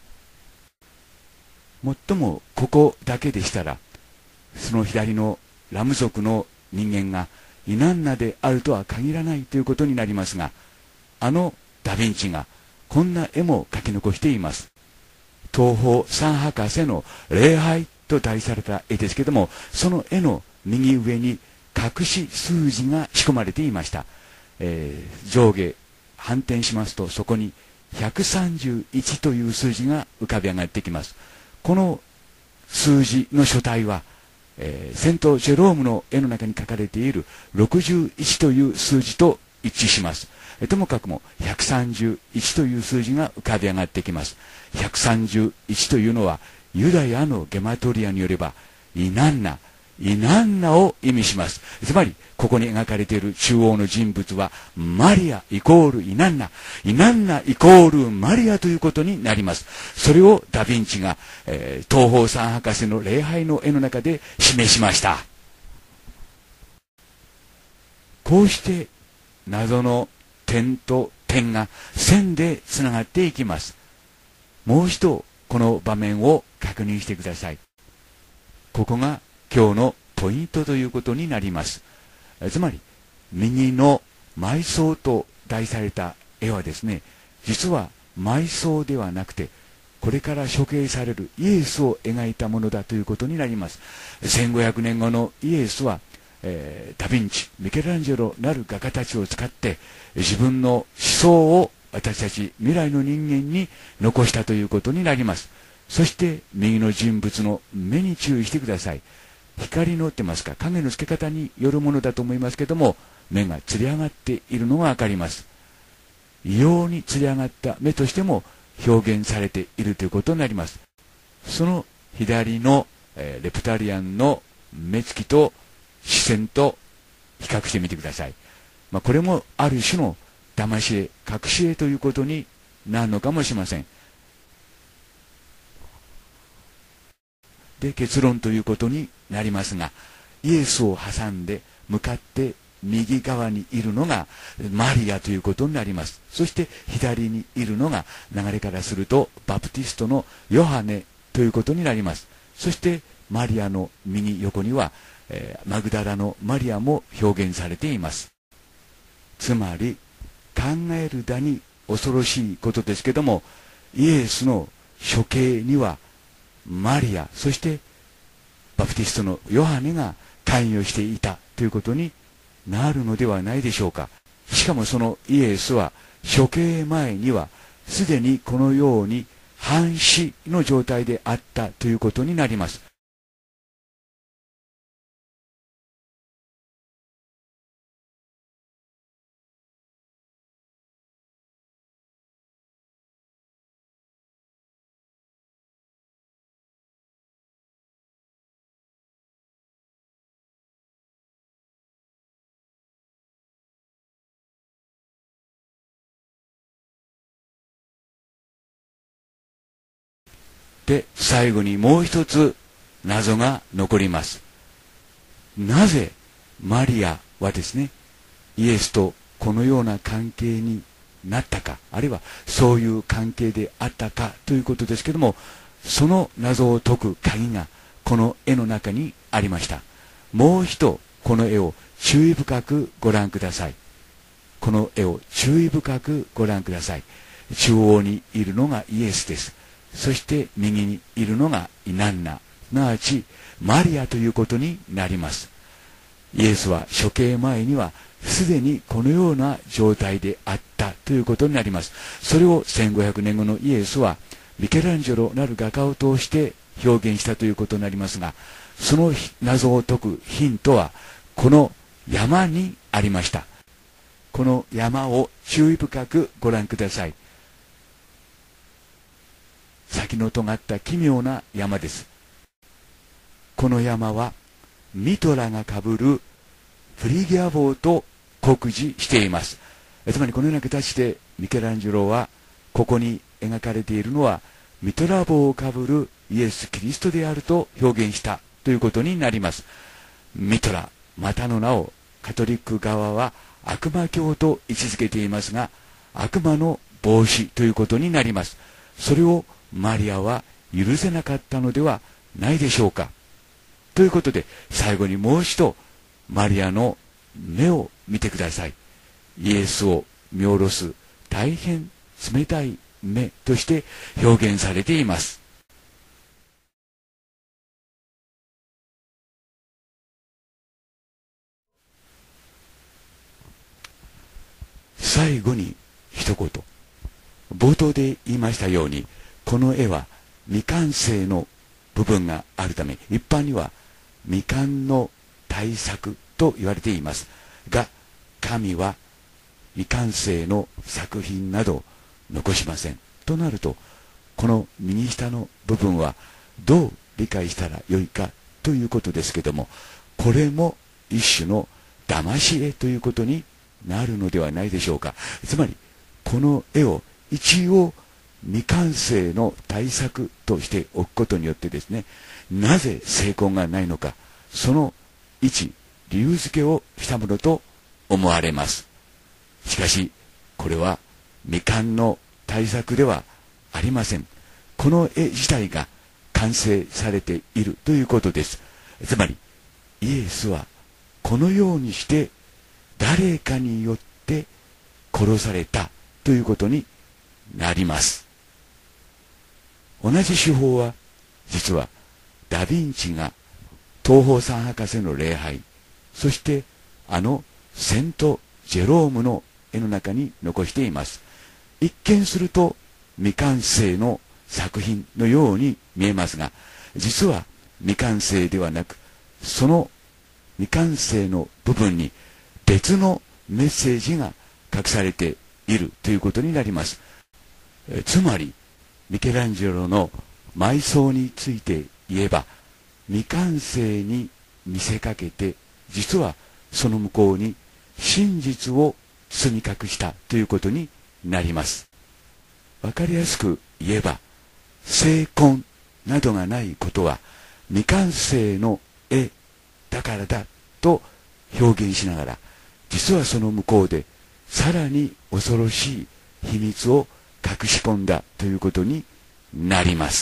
もっともここだけでしたら、その左のラム族の人間がイナンナであるとは限らないということになりますが、あのダ・ヴィンチがこんな絵も描き残しています。東方三博士の礼拝と題された絵ですけども、その絵の右上に隠し数字が仕込まれていました。えー、上下反転しますと、そこにひゃくさんじゅういちという数字が浮かび上がってきます。この数字の書体は、えー、セント・ジェロームの絵の中に書かれているろくじゅういちという数字と一致します。えともかくもひゃくさんじゅういちという数字が浮かび上がってきます。ひゃくさんじゅういちというのはユダヤのゲマトリアによればイナンナ、イナンナを意味します。つまりここに描かれている中央の人物はマリアイコールイナンナ、イナンナイコールマリアということになります。それをダ・ヴィンチが、えー、東方三博士の礼拝の絵の中で示しました。こうして謎の点と点が線でつながっていきます。もう一度この場面を確認してください。ここが今日のポイントということになります。つまり右の埋葬と題された絵はですね、実は埋葬ではなくてこれから処刑されるイエスを描いたものだということになります。せんごひゃくねんごのイエスは、えー、ダ・ヴィンチ、ミケランジェロなる画家たちを使って自分の思想を私たち未来の人間に残したということになります。そして右の人物の目に注意してください。光のってますか、影の付け方によるものだと思いますけども、目がつり上がっているのがわかります。異様につり上がった目としても表現されているということになります。その左の、えー、レプタリアンの目つきと視線と比較してみてください。まあ、これもある種の騙し絵、隠し絵ということになるのかもしれません。で、結論ということになりますが、イエスを挟んで向かって右側にいるのがマリアということになります。そして左にいるのが流れからするとバプティストのヨハネということになります。そしてマリアの右横には、えー、マグダラのマリアも表現されています。つまり考えるだに恐ろしいことですけども、イエスの処刑にはマリア、そしてバプティストのヨハネが関与していたということになるのではないでしょうか。しかもそのイエスは処刑前にはすでにこのように半死の状態であったということになります。で、最後にもう一つ謎が残ります。なぜマリアはですね、イエスとこのような関係になったか、あるいはそういう関係であったかということですけども、その謎を解く鍵がこの絵の中にありました。 もう一度この絵を注意深くご覧ください。この絵を注意深くご覧ください。中央にいるのがイエスです。そして右にいるのがイナンナ、すなわちマリアということになります。イエスは処刑前にはすでにこのような状態であったということになります。それをせんごひゃくねんごのイエスはミケランジェロなる画家を通して表現したということになりますが、その謎を解くヒントはこの山にありました。この山を注意深くご覧ください。先の尖った奇妙な山です。この山はミトラがかぶるフリギア帽と酷似しています。つまりこのような形でミケランジェロはここに描かれているのはミトラ帽をかぶるイエス・キリストであると表現したということになります。ミトラ、またの名をカトリック側は悪魔教と位置づけていますが、悪魔の帽子ということになります。それをマリアは許せなかったのではないでしょうか。ということで最後にもう一度マリアの目を見てください。イエスを見下ろす大変冷たい目として表現されています。最後に一言、冒頭で言いましたように、この絵は未完成の部分があるため、一般には未完の大作と言われていますが、神は未完成の作品など残しません。となると、この右下の部分はどう理解したらよいかということですけども、これも一種の騙し絵ということになるのではないでしょうか。つまりこの絵を一応未完成の大作としておくことによってですね、なぜ成功がないのか、その一理由付けをしたものと思われます。しかしこれは未完の大作ではありません。この絵自体が完成されているということです。つまりイエスはこのようにして誰かによって殺されたということになります。同じ手法は実はダ・ヴィンチが東方三博士の礼拝、そしてあのセント・ジェロームの絵の中に残しています。一見すると未完成の作品のように見えますが、実は未完成ではなく、その未完成の部分に別のメッセージが隠されているということになります。えつまりミケランジェロの埋葬について言えば、未完成に見せかけて実はその向こうに真実を包み隠したということになります。わかりやすく言えば、精魂などがないことは未完成の絵だからだと表現しながら、実はその向こうでさらに恐ろしい秘密を隠し込んだということになります。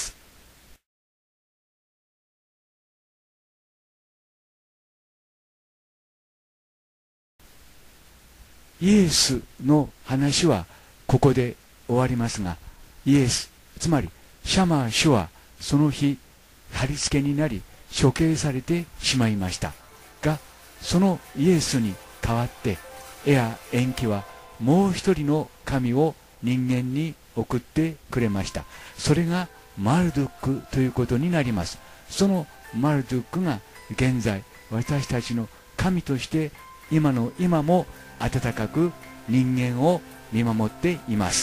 イエスの話はここで終わりますが、イエス、つまりシャマー主はその日貼り付けになり処刑されてしまいましたが、そのイエスに代わって絵や延期はもう一人の神を人間に送ってくれました。それがマルドゥックということになります。そのマルドゥックが現在私たちの神として今の今も温かく人間を見守っています。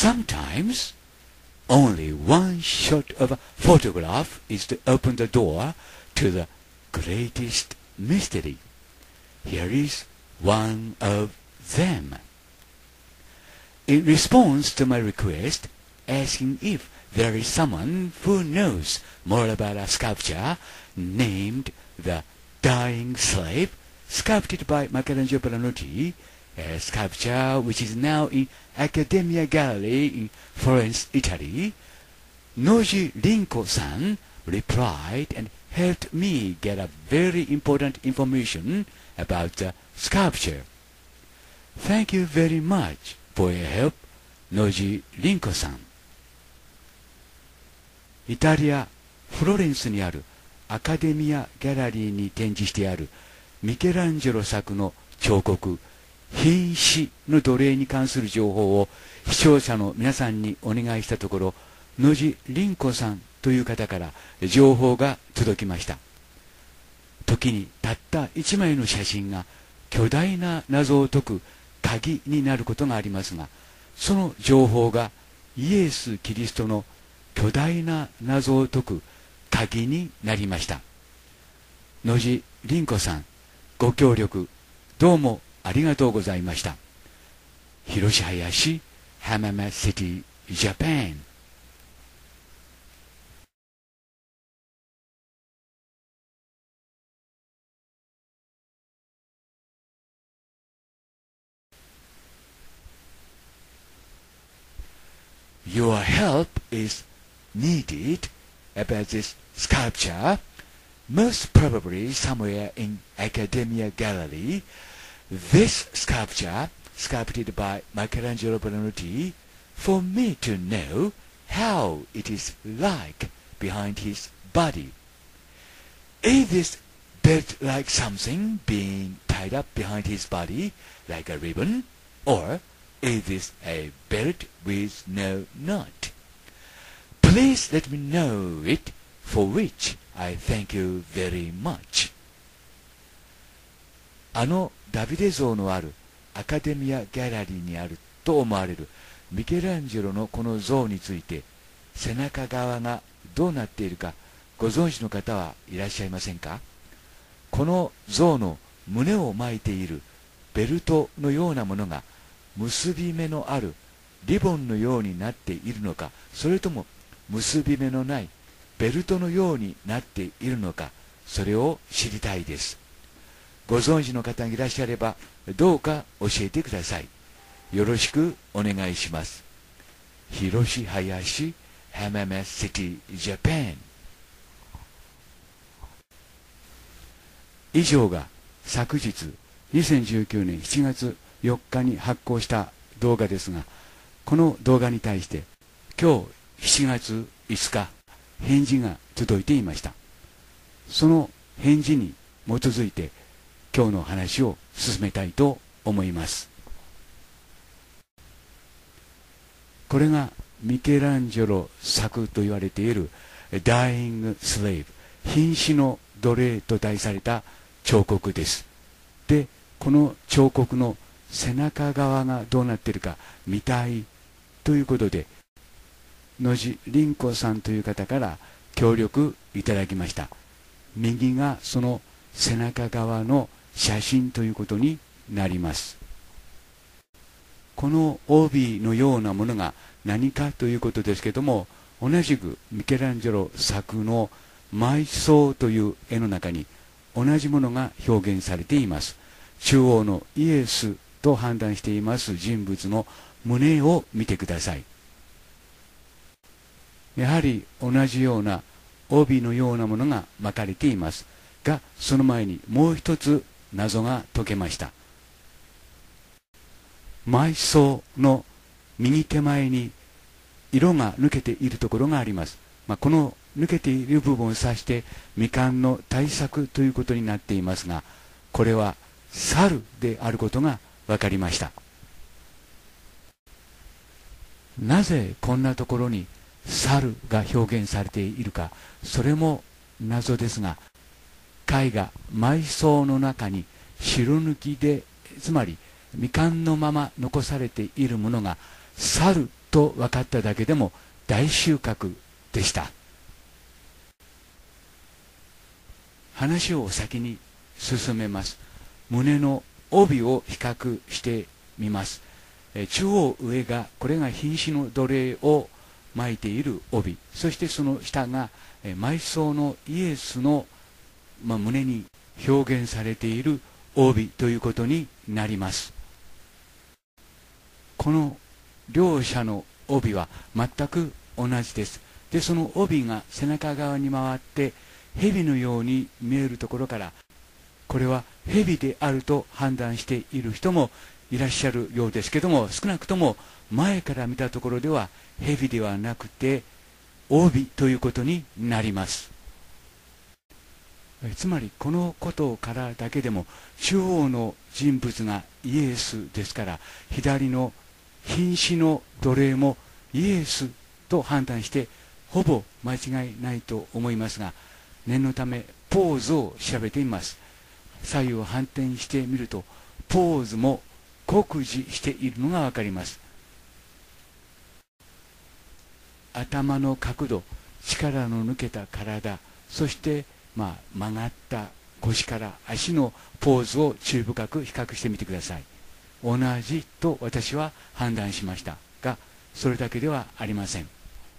Sometimes only one shot of a photograph is to open the door to the greatest mystery. Here is one of them. In response to my request, asking if there is someone who knows more about a sculpture named the Dying Slave, sculpted by Michelangelo Buonarroti, a sculpture which is now in Accademia Gallery in Florence, Italy, Noji Rinko-san replied and helped me get a very important information about the sculpture. Thank you very much for your help, Noji Rinko-san. イタリア・フロレンスにあるアカデミア・ギャラリーに展示してあるミケランジェロ作の彫刻瀕死の奴隷に関する情報を視聴者の皆さんにお願いしたところ、野地凛子さんという方から情報が届きました。時にたった一枚の写真が巨大な謎を解く鍵になることがありますが、その情報がイエス・キリストの巨大な謎を解く鍵になりました。野地凛子さん、ご協力どうもありがとうございました。広島林、浜松シティ、ジャパン。Your help is needed about this sculpture, most probably somewhere in Accademia Gallery. This sculpture, sculpted by Michelangelo Buonarroti, for me to know how it is like behind his body. Is this belt like something being tied up behind his body, like a ribbon, or is this a belt with no knot? Please let me know it, for which I thank you very much. あのダビデ像のあるアカデミア・ギャラリーにあると思われるミケランジェロのこの像について、背中側がどうなっているかご存知の方はいらっしゃいませんか？この像の胸を巻いているベルトのようなものが結び目のあるリボンのようになっているのか、それとも結び目のないベルトのようになっているのか、それを知りたいです。ご存知の方がいらっしゃればどうか教えてください。よろしくお願いします。広島林、浜松シティ、ジャパン。以上が昨日にせんじゅうきゅうねんしちがつよっかに発行した動画ですが、この動画に対して今日しちがついつか返事が届いていました。その返事に基づいて今日の話を進めたいと思います。これがミケランジェロ作と言われている Dying Slave、 瀕死の奴隷と題された彫刻です。で、この彫刻の背中側がどうなっているか見たいということで、野地凛子さんという方から協力いただきました。右がその背中側の写真ということになります。この帯のようなものが何かということですけども、同じくミケランジェロ作の埋葬という絵の中に同じものが表現されています。中央のイエスと判断しています人物の胸を見てください。やはり同じような帯のようなものが巻かれていますが、その前にもう一つ謎が解けました。埋葬の右手前に色が抜けているところがあります。まあ、この抜けている部分を指して未完の対策ということになっていますが、これは猿であることが分かりました。なぜこんなところに猿が表現されているか、それも謎ですが、絵画埋葬の中に白抜きで、つまり未完のまま残されているものが猿と分かっただけでも大収穫でした。話を先に進めます。胸の帯を比較してみます。中央上が、これが瀕死の奴隷を巻いている帯、そしてその下が埋葬のイエスの、まあ、胸に表現されている帯ということになります。この両者の帯は全く同じです。で、その帯が背中側に回って蛇のように見えるところから、これは蛇であると判断している人もいらっしゃるようですけども、少なくとも前から見たところでは蛇ではなくて帯ということになります。つまりこのことからだけでも、中央の人物がイエスですから、左の瀕死の奴隷もイエスと判断してほぼ間違いないと思いますが、念のためポーズを調べてみます。左右を反転してみると、ポーズも酷似しているのが分かります。頭の角度、力の抜けた体、そしてまあ曲がった腰から足のポーズを注意深く比較してみてください。同じと私は判断しましたが、それだけではありません。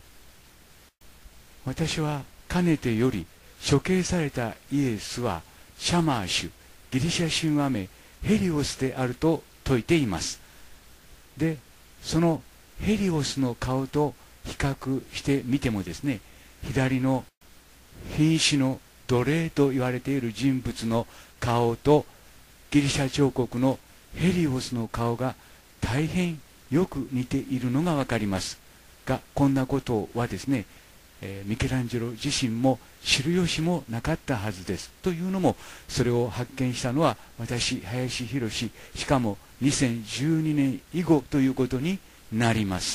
私はかねてより処刑されたイエスはシャマーシュ、ギリシャ神話名ヘリオスであると説いています。で、そのヘリオスの顔と比較してみてもですね、左の瀕死の奴隷と言われている人物の顔とギリシャ彫刻のヘリオスの顔が大変よく似ているのが分かりますが、こんなことはですね、えー、ミケランジェロ自身も知る由もなかったはずです。というのも、それを発見したのは私、林博、しかもにせんじゅうにねん以後ということになります。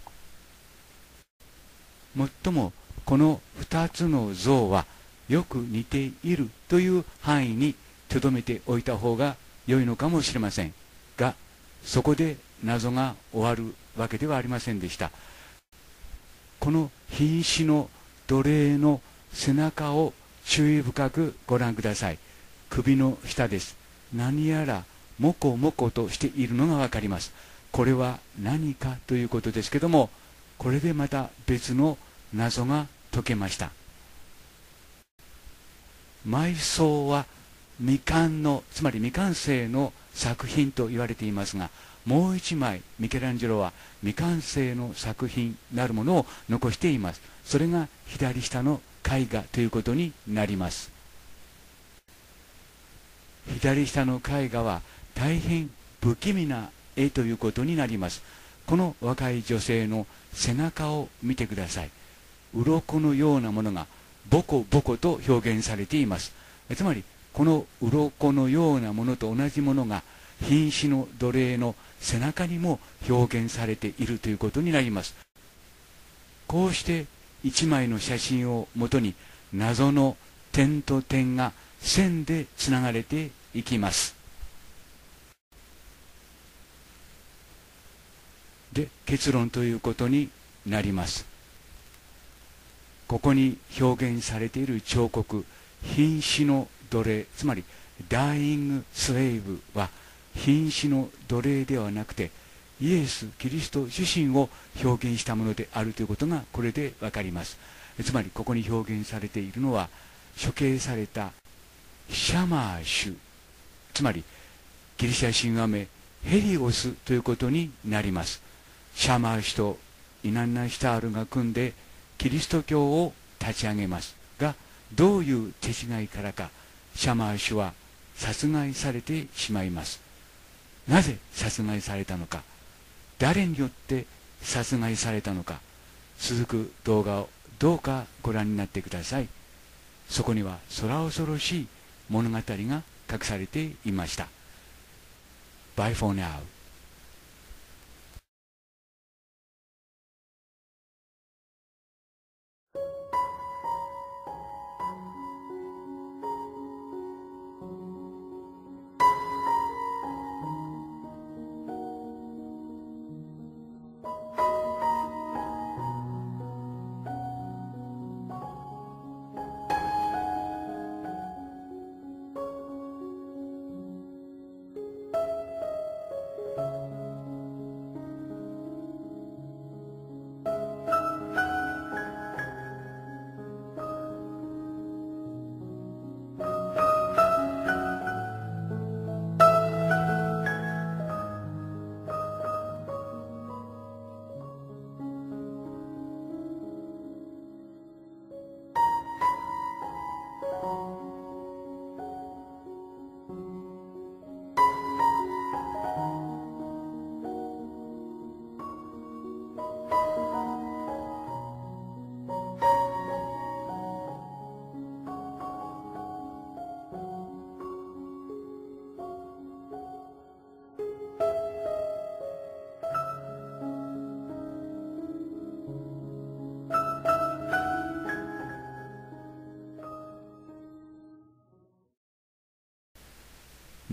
もっともこのふたつの像はよく似ているという範囲にとどめておいた方が良いのかもしれませんが、そこで謎が終わるわけではありませんでした。この瀕死の奴隷の背中を注意深くご覧ください。首の下です。何やらモコモコとしているのが分かります。これは何かということですけども、これでまた別の謎が解けました。埋葬は未完の、つまり未完成の作品と言われていますが、もう一枚ミケランジェロは未完成の作品なるものを残しています。それが左下の絵画ということになります。左下の絵画は大変不気味な絵ということになります。この若い女性の背中を見てください。鱗のようなものがボコボコと表現されています。つまりこの鱗のようなものと同じものが瀕死の奴隷の背中にも表現されているということになります。こうして一枚の写真をもとに謎の点と点が線でつながれていきます。で、結論ということになります。ここに表現されている彫刻、瀕死の奴隷、つまりダイイングスレイブは瀕死の奴隷ではなくてイエス・キリスト自身を表現したものであるということがこれで分かります。つまりここに表現されているのは処刑されたシャマーシュ、つまりギリシャ神話名ヘリオスということになります。シャマーシュとイナンナ・シタールが組んでキリスト教を立ち上げますが、どういう手違いからかシャマーシュは殺害されてしまいます。なぜ殺害されたのか、誰によって殺害されたのか、続く動画をどうかご覧になってください。そこには空恐ろしい物語が隠されていました。Bye for now.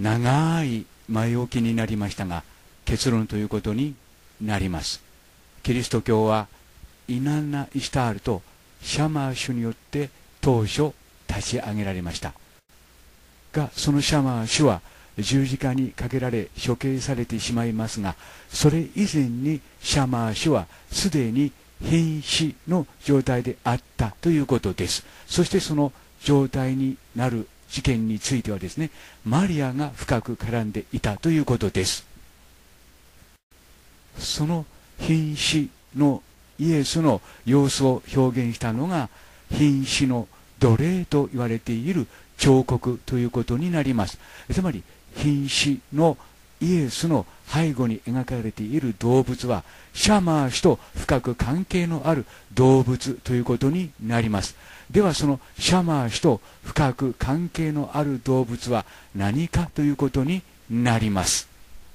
長い前置きになりましたが、結論ということになります。キリスト教はイナンナ・イシュタールとシャマーシュによって当初立ち上げられましたが、そのシャマーシュは十字架にかけられ処刑されてしまいますが、それ以前にシャマーシュはすでに瀕死の状態であったということです。そしてその状態になる事件についてはですね、マリアが深く絡んでいたということです。その瀕死のイエスの様子を表現したのが瀕死の奴隷と言われている彫刻ということになります。つまり瀕死のイエスの背後に描かれている動物はシャマーシュと深く関係のある動物ということになります。ではそのシャマーシュと深く関係のある動物は何かということになります。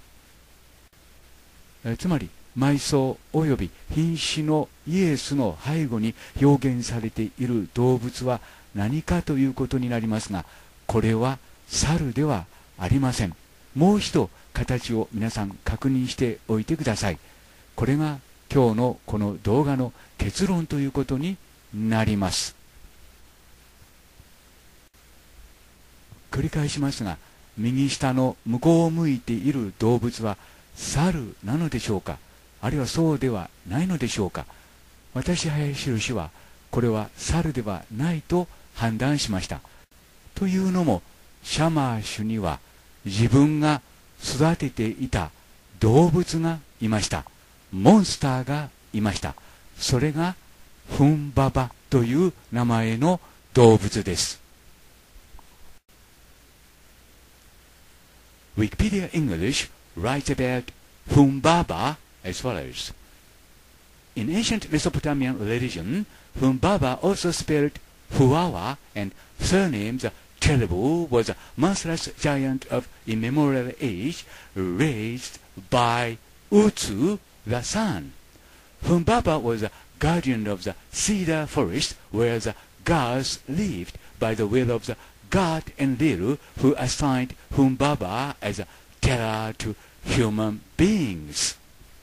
えつまり埋葬および瀕死のイエスの背後に表現されている動物は何かということになりますが、これは猿ではありません。もう一度形を皆さん確認しておいてください。これが今日のこの動画の結論ということになります。繰り返しますが、右下の向こうを向いている動物は猿なのでしょうか、あるいはそうではないのでしょうか。私、林宏はこれは猿ではないと判断しました。というのも、シャマーシュには自分が育てていた動物がいました。モンスターがいました。それがフンババという名前の動物です。Wikipedia English writes about Humbaba as follows. In ancient Mesopotamian religion, Humbaba, also spelled Huawa and surnamed Terrible, was a monstrous giant of immemorial age, raised by Utsu, the sun. Humbaba was a guardian of the cedar forest where the gods lived by the will of the god Enlil, who assigned Humbaba as a terror to human beings.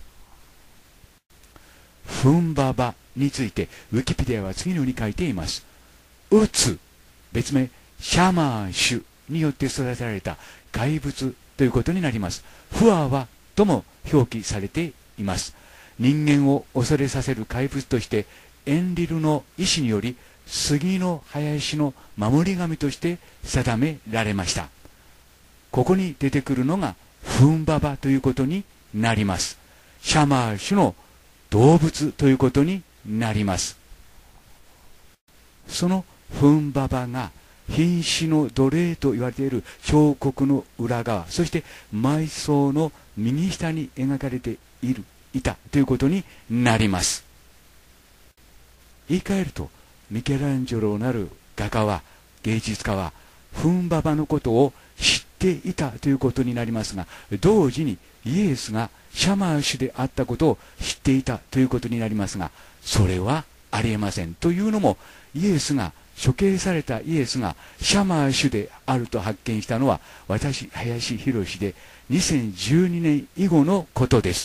フンババについてウィキペディアは次のように書いています。ウツ、別名シャマーシュによって育てられた怪物ということになります。フアワとも表記されています。人間を恐れさせる怪物としてエンリルの意志により杉の林の守り神として定められました。ここに出てくるのがフンババということになります。シャマーシュの動物ということになります。そのフンババが瀕死の奴隷と言われている彫刻の裏側、そして埋葬の右下に描かれているいたということになります。言い換えると、ミケランジェロなる画家は芸術家はフンババのことを知っていたということになりますが、同時にイエスがシャマーシュであったことを知っていたということになりますが、それはありえません。というのも、イエスが処刑されたイエスがシャマーシュであると発見したのは私、林宏でにせんじゅうにねん以後のことです。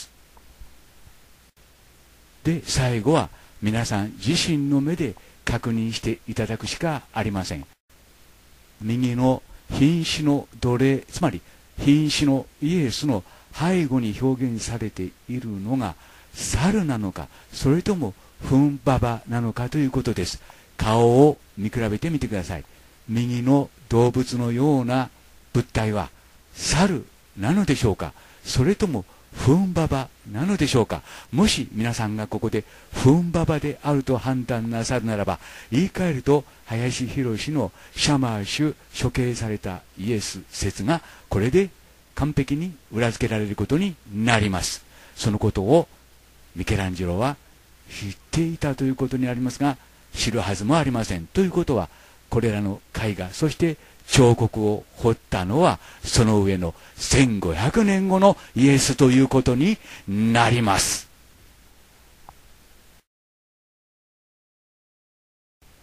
で、最後は皆さん自身の目で確認していただくしかありません。右の瀕死の奴隷、つまり瀕死のイエスの背後に表現されているのが猿なのか、それともフンババなのかということです。顔を見比べてみてください。右の動物のような物体は猿なのでしょうか、それともフンババなのでしょうか。もし皆さんがここでフンババであると判断なさるならば、言い換えると林宏のシャマーシュ処刑されたイエス説がこれで完璧に裏付けられることになります。そのことをミケランジェロは知っていたということになりますが、知るはずもありません。ということは、これらの絵画、そして彫刻を彫ったのはその上のせんごひゃくねんごのイエスということになります。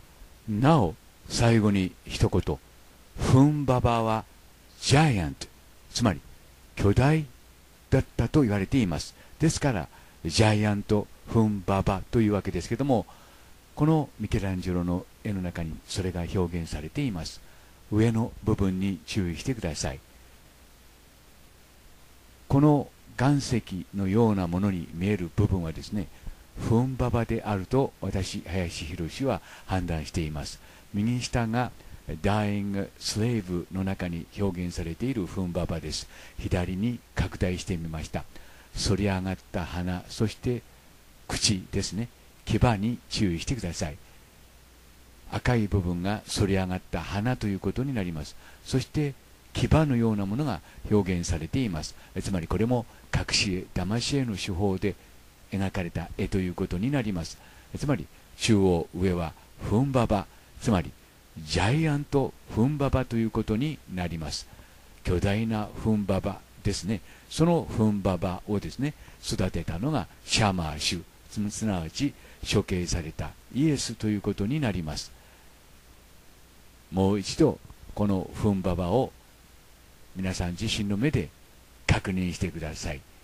なお最後に一言、フンババはジャイアントつまり巨大だったと言われています。ですからジャイアントフンババというわけですけども、このミケランジェロの絵の中にそれが表現されています。上の部分に注意してください。この岩石のようなものに見える部分はですね、フンババであると私、林博は判断しています。右下が Dying Slave の中に表現されているフンババです。左に拡大してみました。反り上がった鼻、そして口ですね。牙に注意してください。赤い部分が反り上がった鼻ということになります。そして牙のようなものが表現されています。つまりこれも隠し絵、騙し絵の手法で描かれた絵ということになります。つまり中央上はフンババ、つまりジャイアントフンババということになります。巨大なフンババですね。そのフンババをですね、育てたのがシャマーシュ、すなわち処刑されたイエスということになります。もう一度このフンババを皆さん自身の目で確認してください。